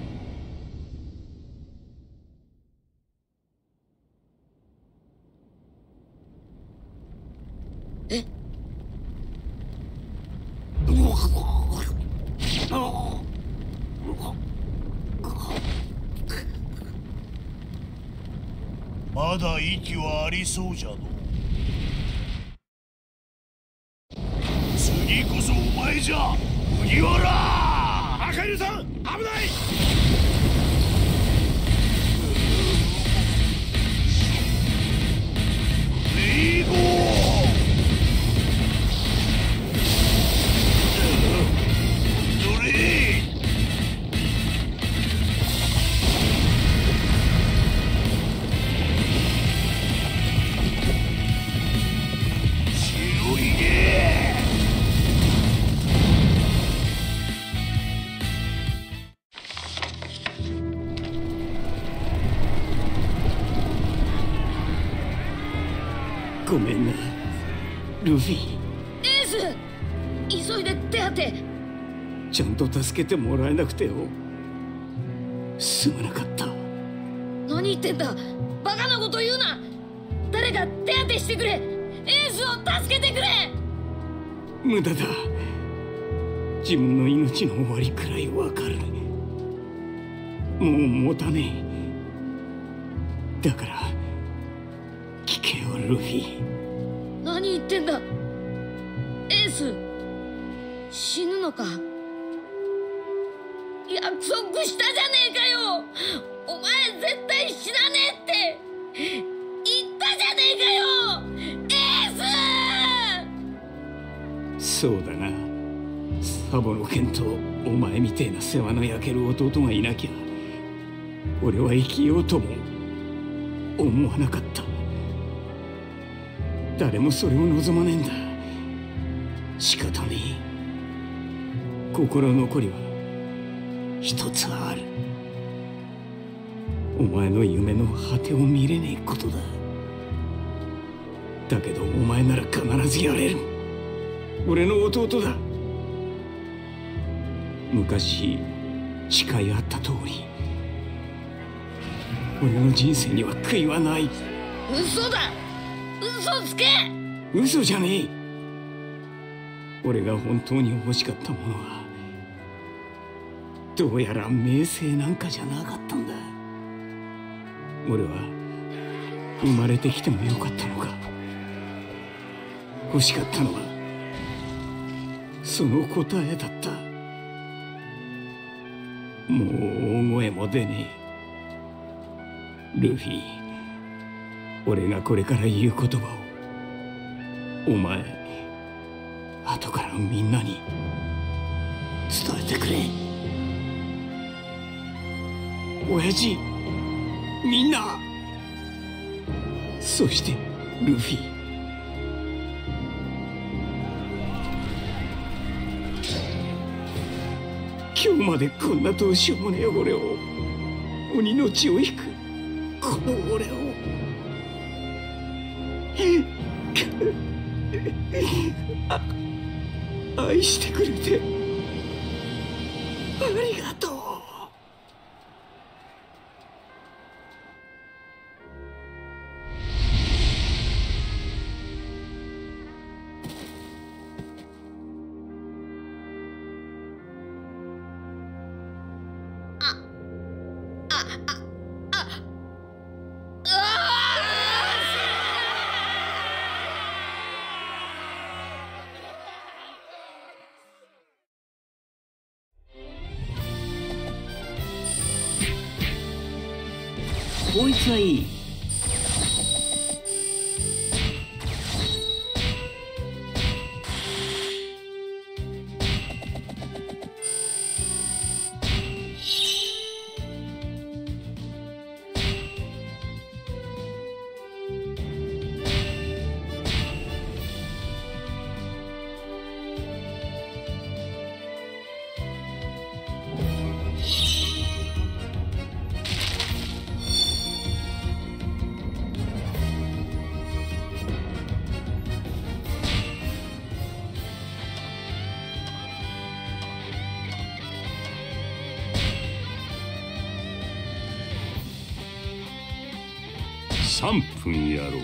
Speaker 3: まだ息はありそうじゃの。次こそお前じゃ麦わら。
Speaker 5: 赤犬さん危ない。
Speaker 3: レイゴーどれ。白ひげ。
Speaker 6: ごめんなルフィ。
Speaker 2: エース急いで手当て。
Speaker 6: ちゃんと助けてもらえなくてよすまなかった。
Speaker 2: 何言ってんだ、バカなこと言うな。誰か手当てしてくれ。エースを助けてくれ。
Speaker 6: 無駄だ。自分の命の終わりくらいわかる。もう持たねえ。だから聞けよルフィ。
Speaker 2: 何言ってんだ。エース死ぬのか。約束したじゃねえかよ。お前絶対死なねえって言ったじゃねえかよエース。
Speaker 6: そうだな。サボの剣とお前みてえな世話の焼ける弟がいなきゃ俺は生きようとも思わなかった。誰もそれを望まねえんだ。仕方ねえ。心残りは一つある。お前の夢の果てを見れねえことだ。だけどお前なら必ずやれる。俺の弟だ。昔誓い合った通り、俺の人生には悔いはない。
Speaker 2: 嘘だ、嘘つけ。
Speaker 6: 嘘じゃねえ。俺が本当に欲しかったものはどうやら名声なんかじゃなかったんだ。俺は生まれてきてもよかったのか。欲しかったのはその答えだった。もう大声も出ねえ。ルフィ、俺がこれから言う言葉をお前後からみんなに伝えてくれ。親父、みんな、そしてルフィ。今日までこんなどうしようもねえ俺を、鬼の血を引くこの俺を愛してくれてありがとう。
Speaker 9: こいつはいい。
Speaker 3: 3分やろう。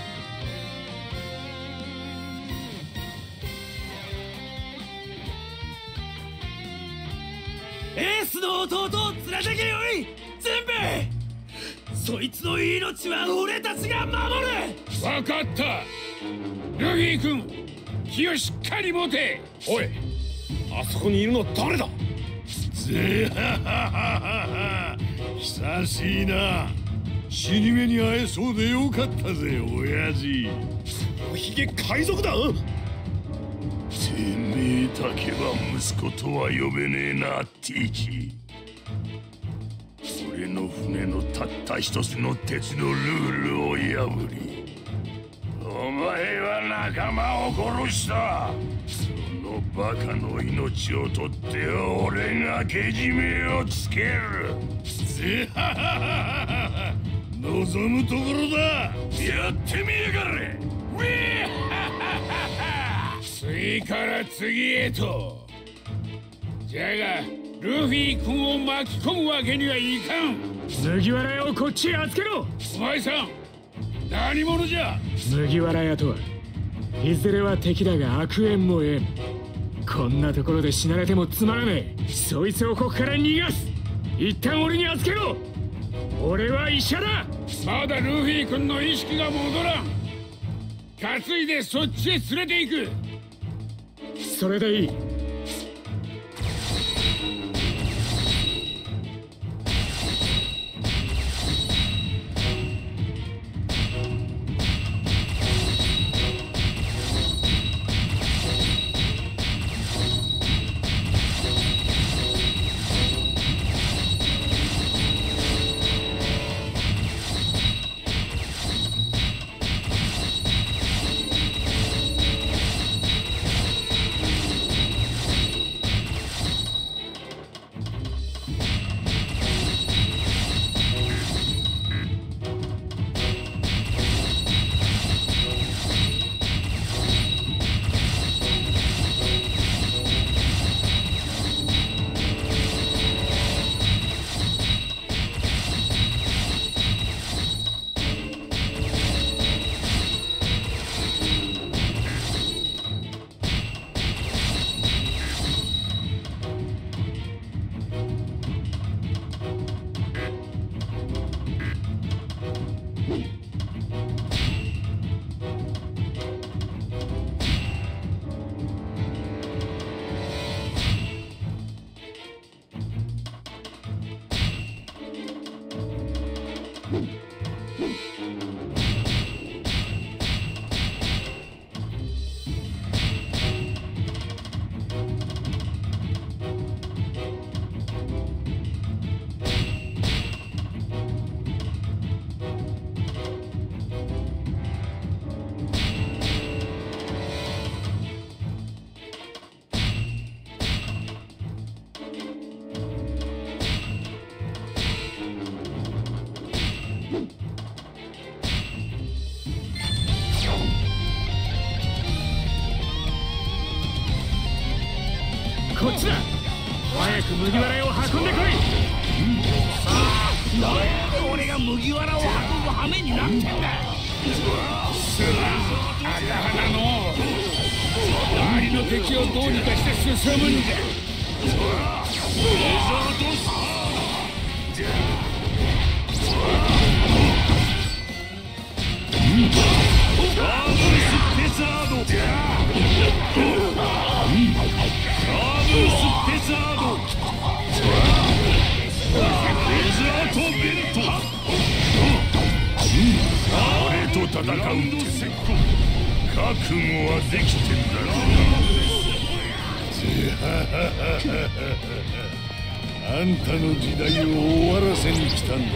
Speaker 10: エースの弟を連れてけよい、全部。そいつの命は俺たちが守る。
Speaker 5: 分かった。ルフィ君、気をしっかり持て。おい、あそこにいるの誰だ。
Speaker 3: ぜはははは、久しいな。死に目に会えそうでよかったぜ、親父。
Speaker 5: おひげ海賊だ。
Speaker 3: てめえだけは息子とは呼べねえな、ティーチ。俺の船のたった一つの鉄のルールを破り、お前は仲間を殺した。そのバカの命を取って俺がけじめをつける。ぜはははは、望むところだ。やってみやがれ。ウィーハハハハ。
Speaker 5: 次から次へと。じゃがルフィ君を巻き込むわけにはいかん。麦わら屋をこっちへ預けろ。お前さん、何者じゃ。麦わら屋とはいずれは敵だが悪縁も縁。こんなところで死なれてもつまらねえ。そいつをここから逃がす。一旦俺に預けろ。俺は医者だ。まだルフィ君の意識が戻らん。担いでそっちへ連れて行く。それでいい。
Speaker 10: こっちだ。早く麦わらを運んでこい。さあ、なんで俺が麦わらを運ぶ羽目になってんだ。すら赤鼻の周りの敵をどうにかして進むんだ。
Speaker 3: 俺と戦うって覚悟はできてんだろ。あんたの時代を終わらせに来たんだ。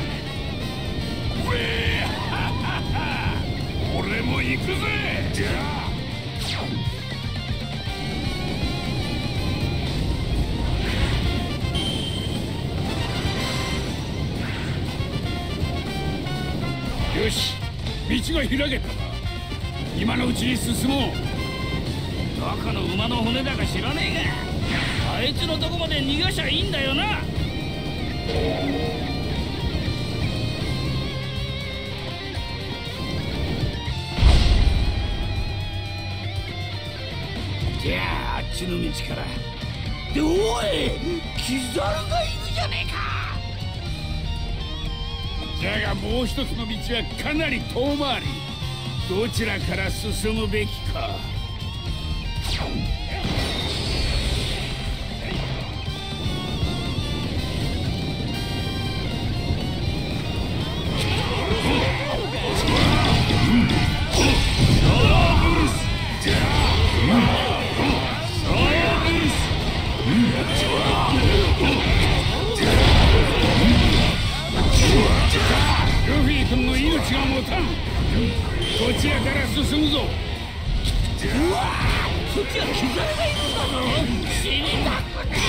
Speaker 3: 俺も行くぜ。
Speaker 10: よし、道が開けたな。今のうちに進もう。どこの馬の骨だか知らねえが、あいつのとこまで逃がしゃいいんだよな。じゃああっちの道からで。おい、キザルがいるじゃねえか。だがもう一つの道はかなり遠回り。どちらから進むべきか。ルフィ君の命が持たん。こちらから進むぞ。うわー、そっちはキザルがいるんだぞ。死にたくね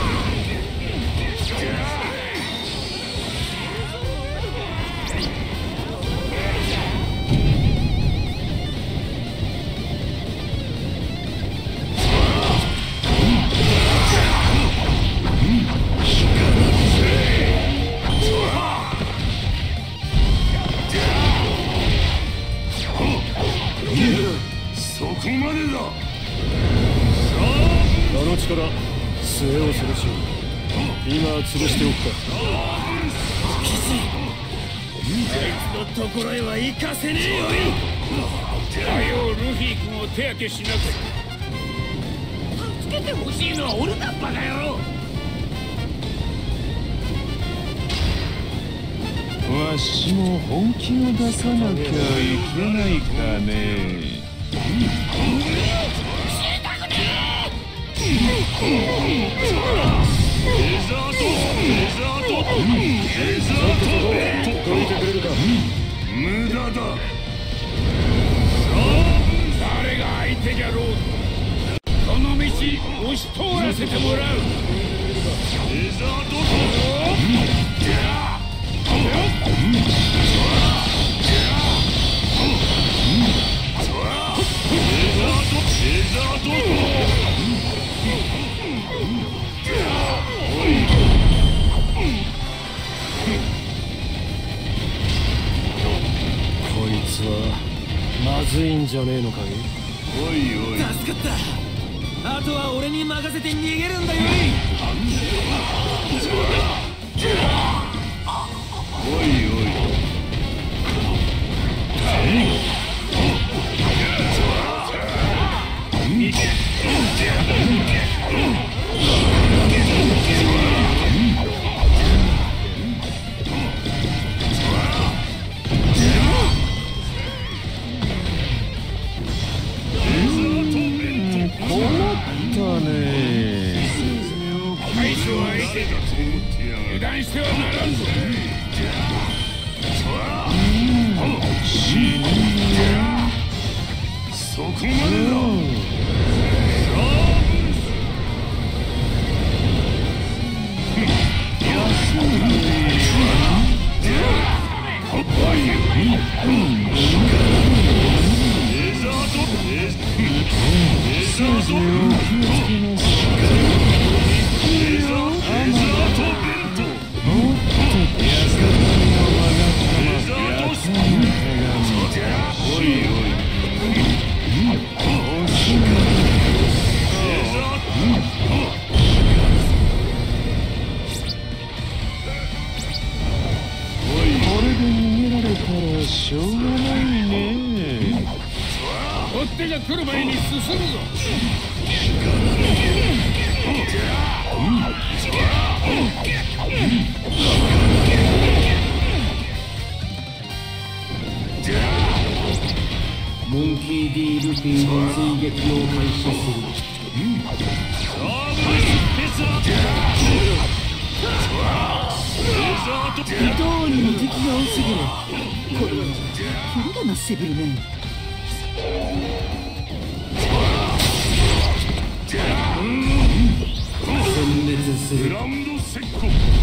Speaker 3: そこまでだ。
Speaker 7: あの力末恐ろしい。今潰しておくか。
Speaker 10: あいつのところへは行かせねえよ。はよルフィ君を手当てしなさい。助けてほしいのは俺だ、バカ野郎。
Speaker 8: わしも本気を出さなきゃいけないかね。
Speaker 3: 無駄だ。
Speaker 10: 誰が相手じゃろう。この道押し通らせてもらう。
Speaker 7: こいつはまずいんじゃねえのかい。
Speaker 3: おいおい、
Speaker 10: 助かった。あとは俺に任せて逃げるんだよ。
Speaker 3: おいおい。
Speaker 8: わね。
Speaker 10: 大将相手だ。油断してはならんぞ。
Speaker 8: 死ぬよ。
Speaker 3: そこまでだ。
Speaker 8: しょうがないね。
Speaker 10: 追っ手が来る前に進むぞ。
Speaker 9: モンキー D ルフィの追撃を開始する。どうにも敵が多すぎる。これは距離がなセビルね。殲滅する。
Speaker 3: グランド石膏。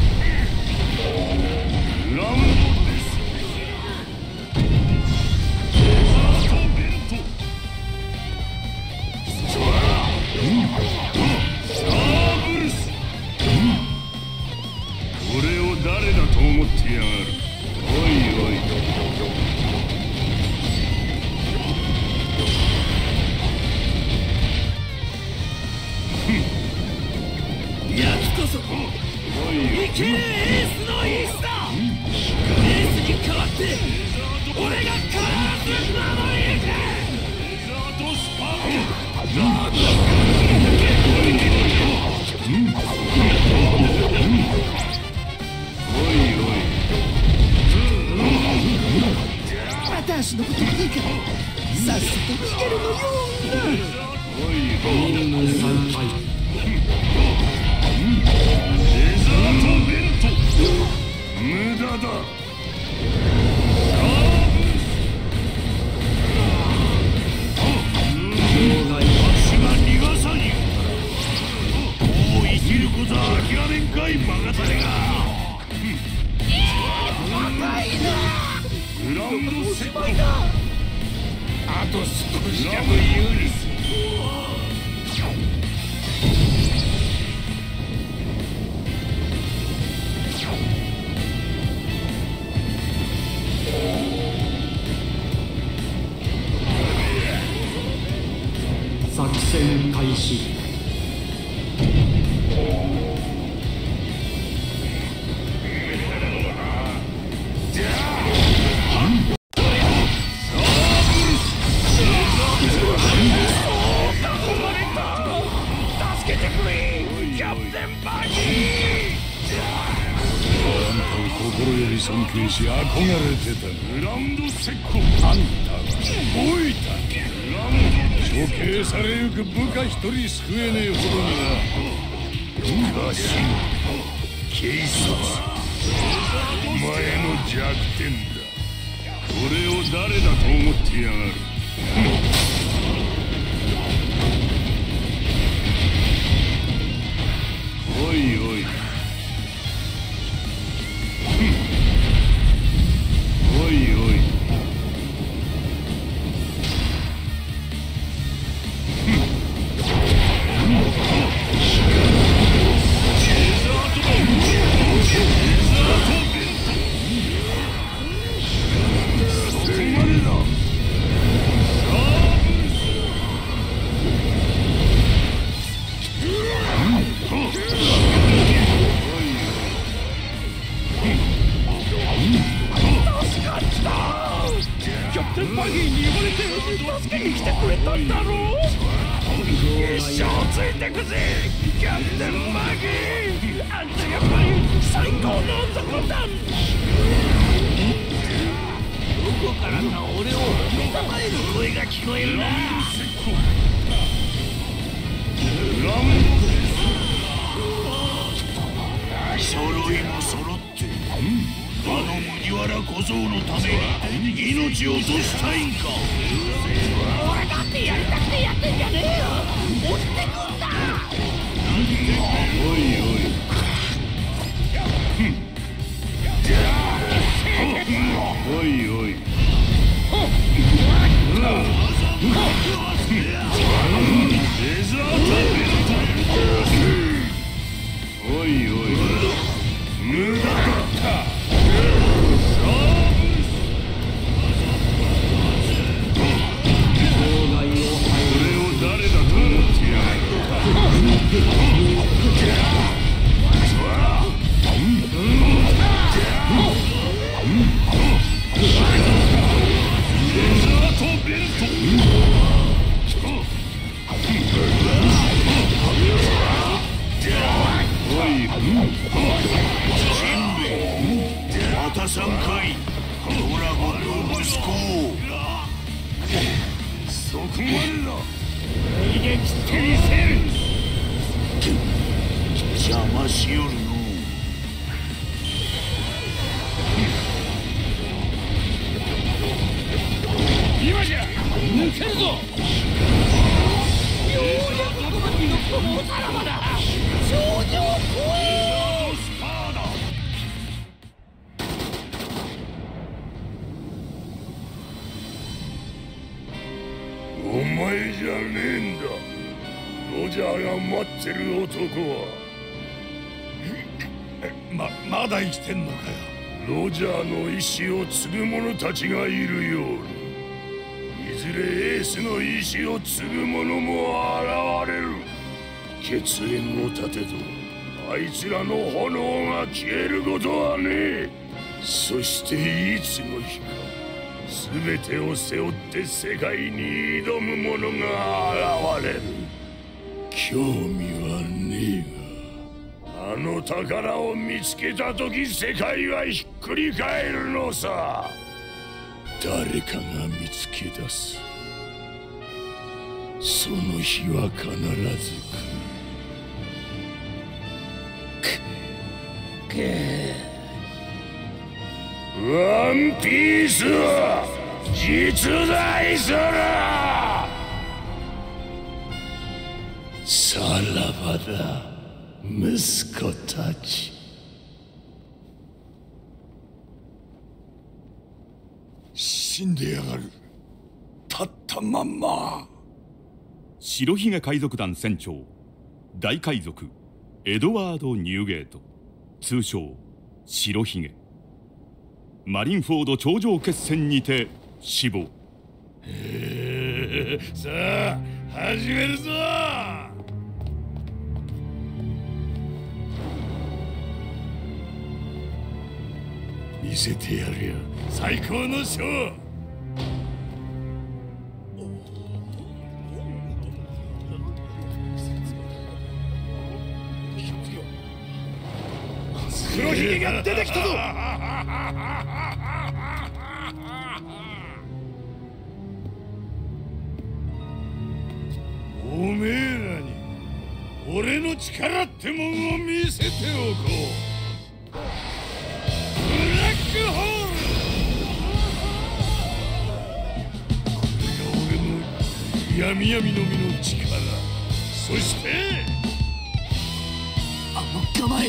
Speaker 3: グランドです。レザートベルト。スターブルス。俺を誰だと思ってやがる。おいおい。
Speaker 10: やつこそいけるエースのエースだ。エースに代わって俺が必ず守り抜く。
Speaker 3: レザートスパー
Speaker 9: 私のこといいからさっさと逃げるのよ。任務3回。
Speaker 3: レザートベルト。無駄だ。足が逃がさに。もう生きることは諦めんかいバカタレが。グランドセット。
Speaker 10: あと少しだと有利する。
Speaker 9: 作戦開始。
Speaker 10: 助けてくれキャプテンバギー。
Speaker 3: あんたを心より尊敬し憧れてた。グランド石膏。あんたは動いた。処刑されゆく部下一人救えねえほどにな。ガシン警察お前の弱点だ。俺を誰だと思ってやがる。おいおい。おいおい。
Speaker 10: キャプテンバギーに言われて助けに来てくれたんだろう。一生ついてくぜキャプテンバギー。あんたやっぱり最高の男だ。どこからか俺を目覚まえる声が聞こえるな。
Speaker 3: グラ小僧のため命を落としたいんか。
Speaker 10: 俺だってやりたくてやってんじゃねえよ。落ちてくんだ。
Speaker 3: おいおい。おいおい。デザートベルト。おいおい。無駄だった。また3回ドラゴンの息子をそこまでだ。逃げ切ってみせる。邪魔しよるの。
Speaker 10: 今じゃ抜けるぞ。ようやくこの身のおさらばだ。頂上を越え
Speaker 3: お前じゃねえんだ。ロジャーが待ってる男は。まだ生きてんのかよ。ロジャーの意志を継ぐ者たちがいるように、いずれエースの意志を継ぐ者も現れる。血縁を立てとあいつらの炎が消えることはねえ。そしていつの日か全てを背負って世界に挑む者が現れる。興味はねえが、あの宝を見つけた時世界はひっくり返るのさ。誰かが見つけ出す。その日は必ず来る。ワンピースは実在する。さらばだ息子たち。死んでやがる。立ったまんま。
Speaker 1: 白ひげ海賊団船長大海賊エドワード・ニューゲート、通称白ひげ。マリンフォード頂上決戦にて死亡。
Speaker 3: さあ始めるぞ。見せてやるよ最高のショー。黒ひげが出てきたぞ。おめえらに俺の力ってもんを見せておこう。ブラックホール。これが俺の闇闇の実の力。そしてあの構え。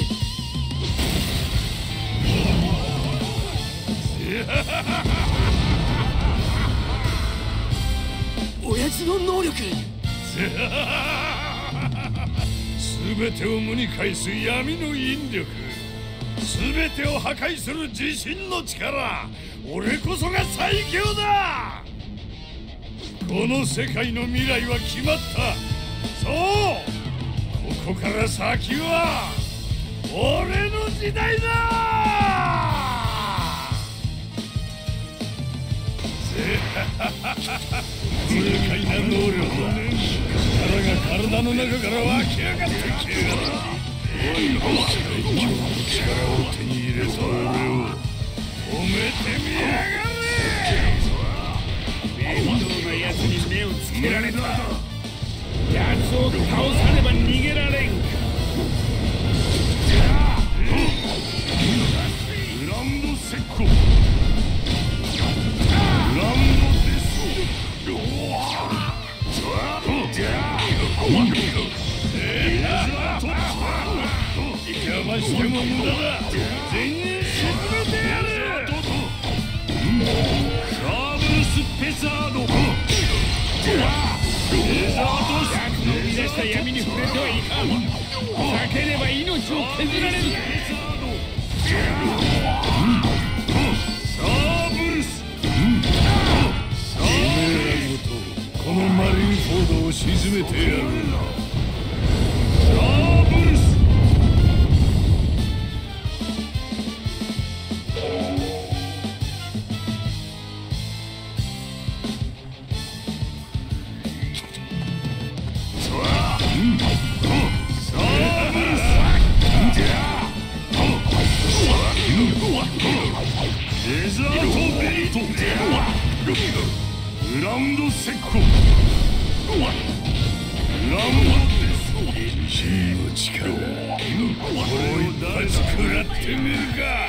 Speaker 3: 親父の能力。全てを無に返す闇の引力。全てを破壊する自信の力。俺こそが最強だ。この世界の未来は決まった。そうここから先は俺の時代だ。痛快な能力だ。力が体の中から湧き上がってきやがる。最強の力を手に入れた俺を褒めてみやがれ。面倒な奴に目をつけられた。奴を倒さねば逃げられん。グランドセッコ。 邪魔しても無駄だ。全員沈めてやる。サーブルスペサード。レザードス。
Speaker 10: 役の生み出した闇に触れてはいかん。避ければ命を削られる。
Speaker 3: サーブルス。おめえらごとこのマリンフォードを沈めてやる。サーブルス。レザートベリート。グラウンドセッコ。グラウンドです。火の力。これを誰食らってみるか。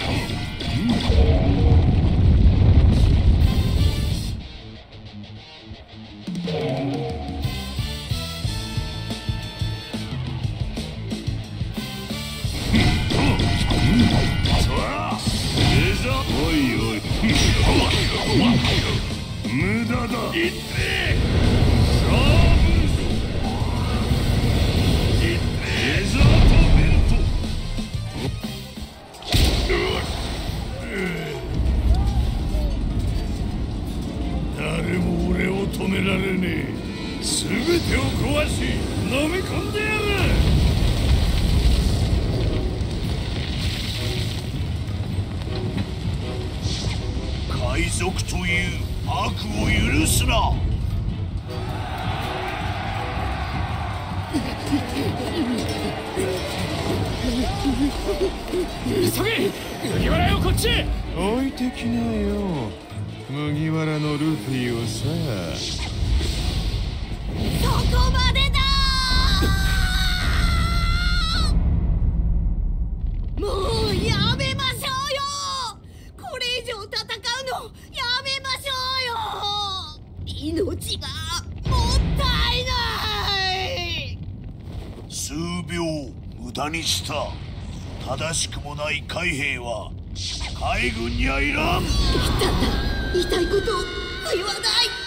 Speaker 3: おいおい無駄だ。いってサーブルス。レザートベルト。誰も俺を止められねえ。全てを壊し飲み込んでやる。海賊という悪を許すな。
Speaker 10: 急げ、麦わらよ、こっち。
Speaker 8: 置いてきなよ、麦わらのルフィをさ。
Speaker 2: そこまでだー。もうやめましょうよ。これ以上戦うのやめましょうよ。命がもったいない。
Speaker 3: 数秒無駄にした。正しくもない海兵は海軍にはいらん。
Speaker 2: 言いたいことを言わない。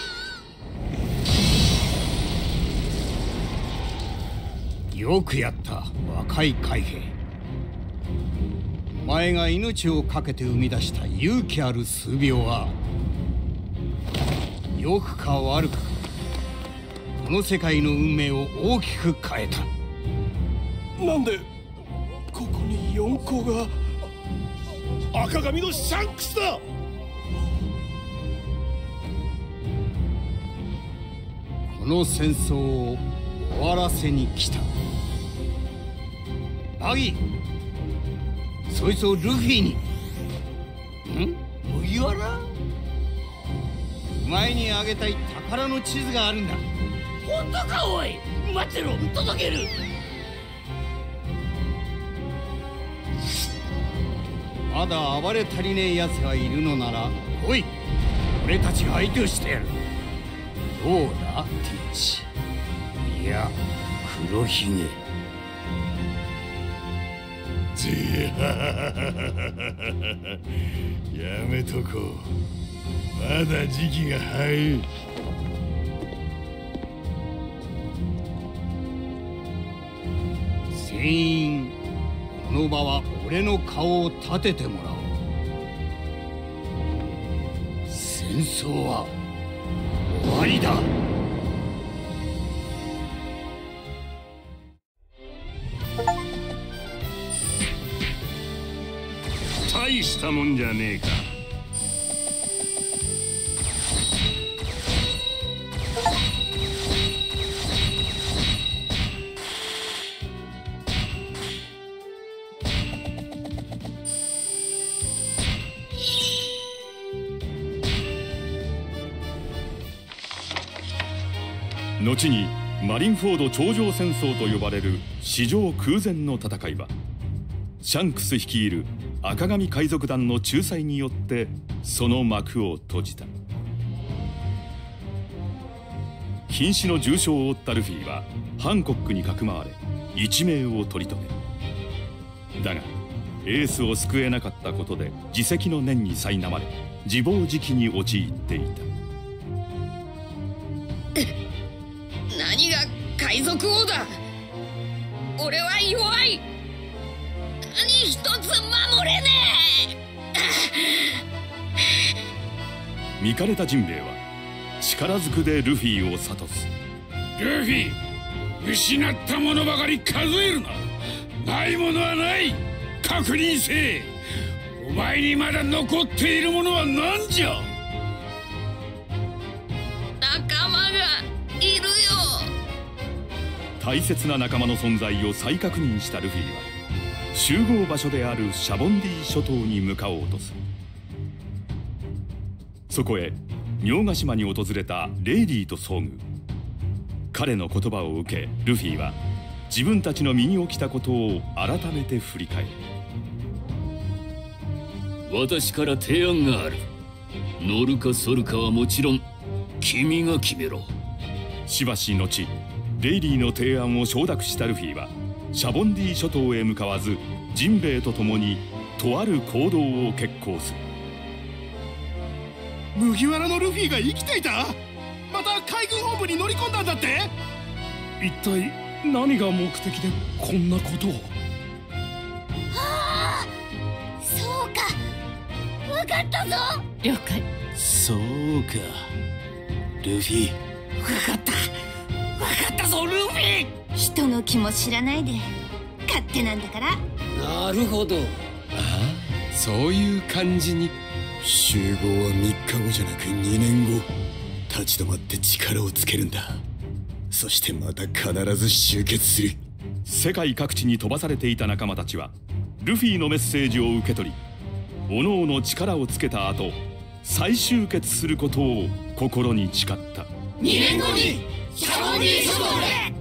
Speaker 11: よくやった若い海兵。お前が命を懸けて生み出した勇気ある数秒は良くか悪くこの世界の運命を大きく変えた。
Speaker 3: なんでここに4個が。赤髪のシャンクスだ。
Speaker 11: この戦争を終わらせに来た。バギー、そいつをルフィに。麦わら？お前にあげたい宝の地図があるんだ。
Speaker 10: 本当かおい。待ってろ、届ける。
Speaker 11: まだ暴れ足りねえ奴がいるのなら来い。俺たちが相手をしてやる。どうだティッチ。いや黒ひげ。
Speaker 3: やめとこう。まだ時期が早い。
Speaker 11: 全員この場は俺の顔を立ててもらおう。戦争は終わりだ。
Speaker 3: 大したもんじゃねえか。
Speaker 1: 後にマリンフォード頂上戦争と呼ばれる史上空前の戦いはシャンクス率いる赤髪海賊団の仲裁によってその幕を閉じた。瀕死の重傷を負ったルフィはハンコックにかくまわれ一命を取り留め、 だがエースを救えなかったことで自責の念に苛まれ自暴自棄に陥っていた。
Speaker 2: 何が海賊王だ。俺は弱い。何一つ守れね
Speaker 1: え。見かねたジンベエは力ずくでルフィを諭す。
Speaker 3: ルフィ、失ったものばかり数えるな。ないものはない。確認せえ。お前にまだ残っているものは何じゃ。
Speaker 2: 仲間がいるよ。
Speaker 1: 大切な仲間の存在を再確認したルフィは集合場所であるシャボンディ諸島に向かおうとする。そこへ妙ヶ島に訪れたレイディと遭遇。彼の言葉を受けルフィは自分たちの身に起きたことを改めて振り返る。
Speaker 7: 私から提案がある。乗るか反るかはもちろん君が決めろ。
Speaker 1: しばし後レイディの提案を承諾したルフィはシャボンディ諸島へ向かわずジンベエと共にとある行動を決行する。
Speaker 3: 麦わらのルフィが生きていた。また海軍本部に乗り込んだんだって。
Speaker 10: 一体何が目的でこんなことを。
Speaker 2: はあ、そうか、分かったぞ。
Speaker 12: 了解。
Speaker 3: そうか、ルフィ。
Speaker 4: 分かったぞルフィ。
Speaker 12: 人の気も知らないで勝手なんだから。
Speaker 4: なるほど。
Speaker 13: ああ、そういう感じに。
Speaker 6: 集合は3日後じゃなく2年後。立ち止まって力をつけるんだ。そしてまた必ず集結する。
Speaker 1: 世界各地に飛ばされていた仲間たちはルフィのメッセージを受け取り、各々力をつけた後再集結することを心に誓った。
Speaker 2: 2年後にシャボンディ諸島で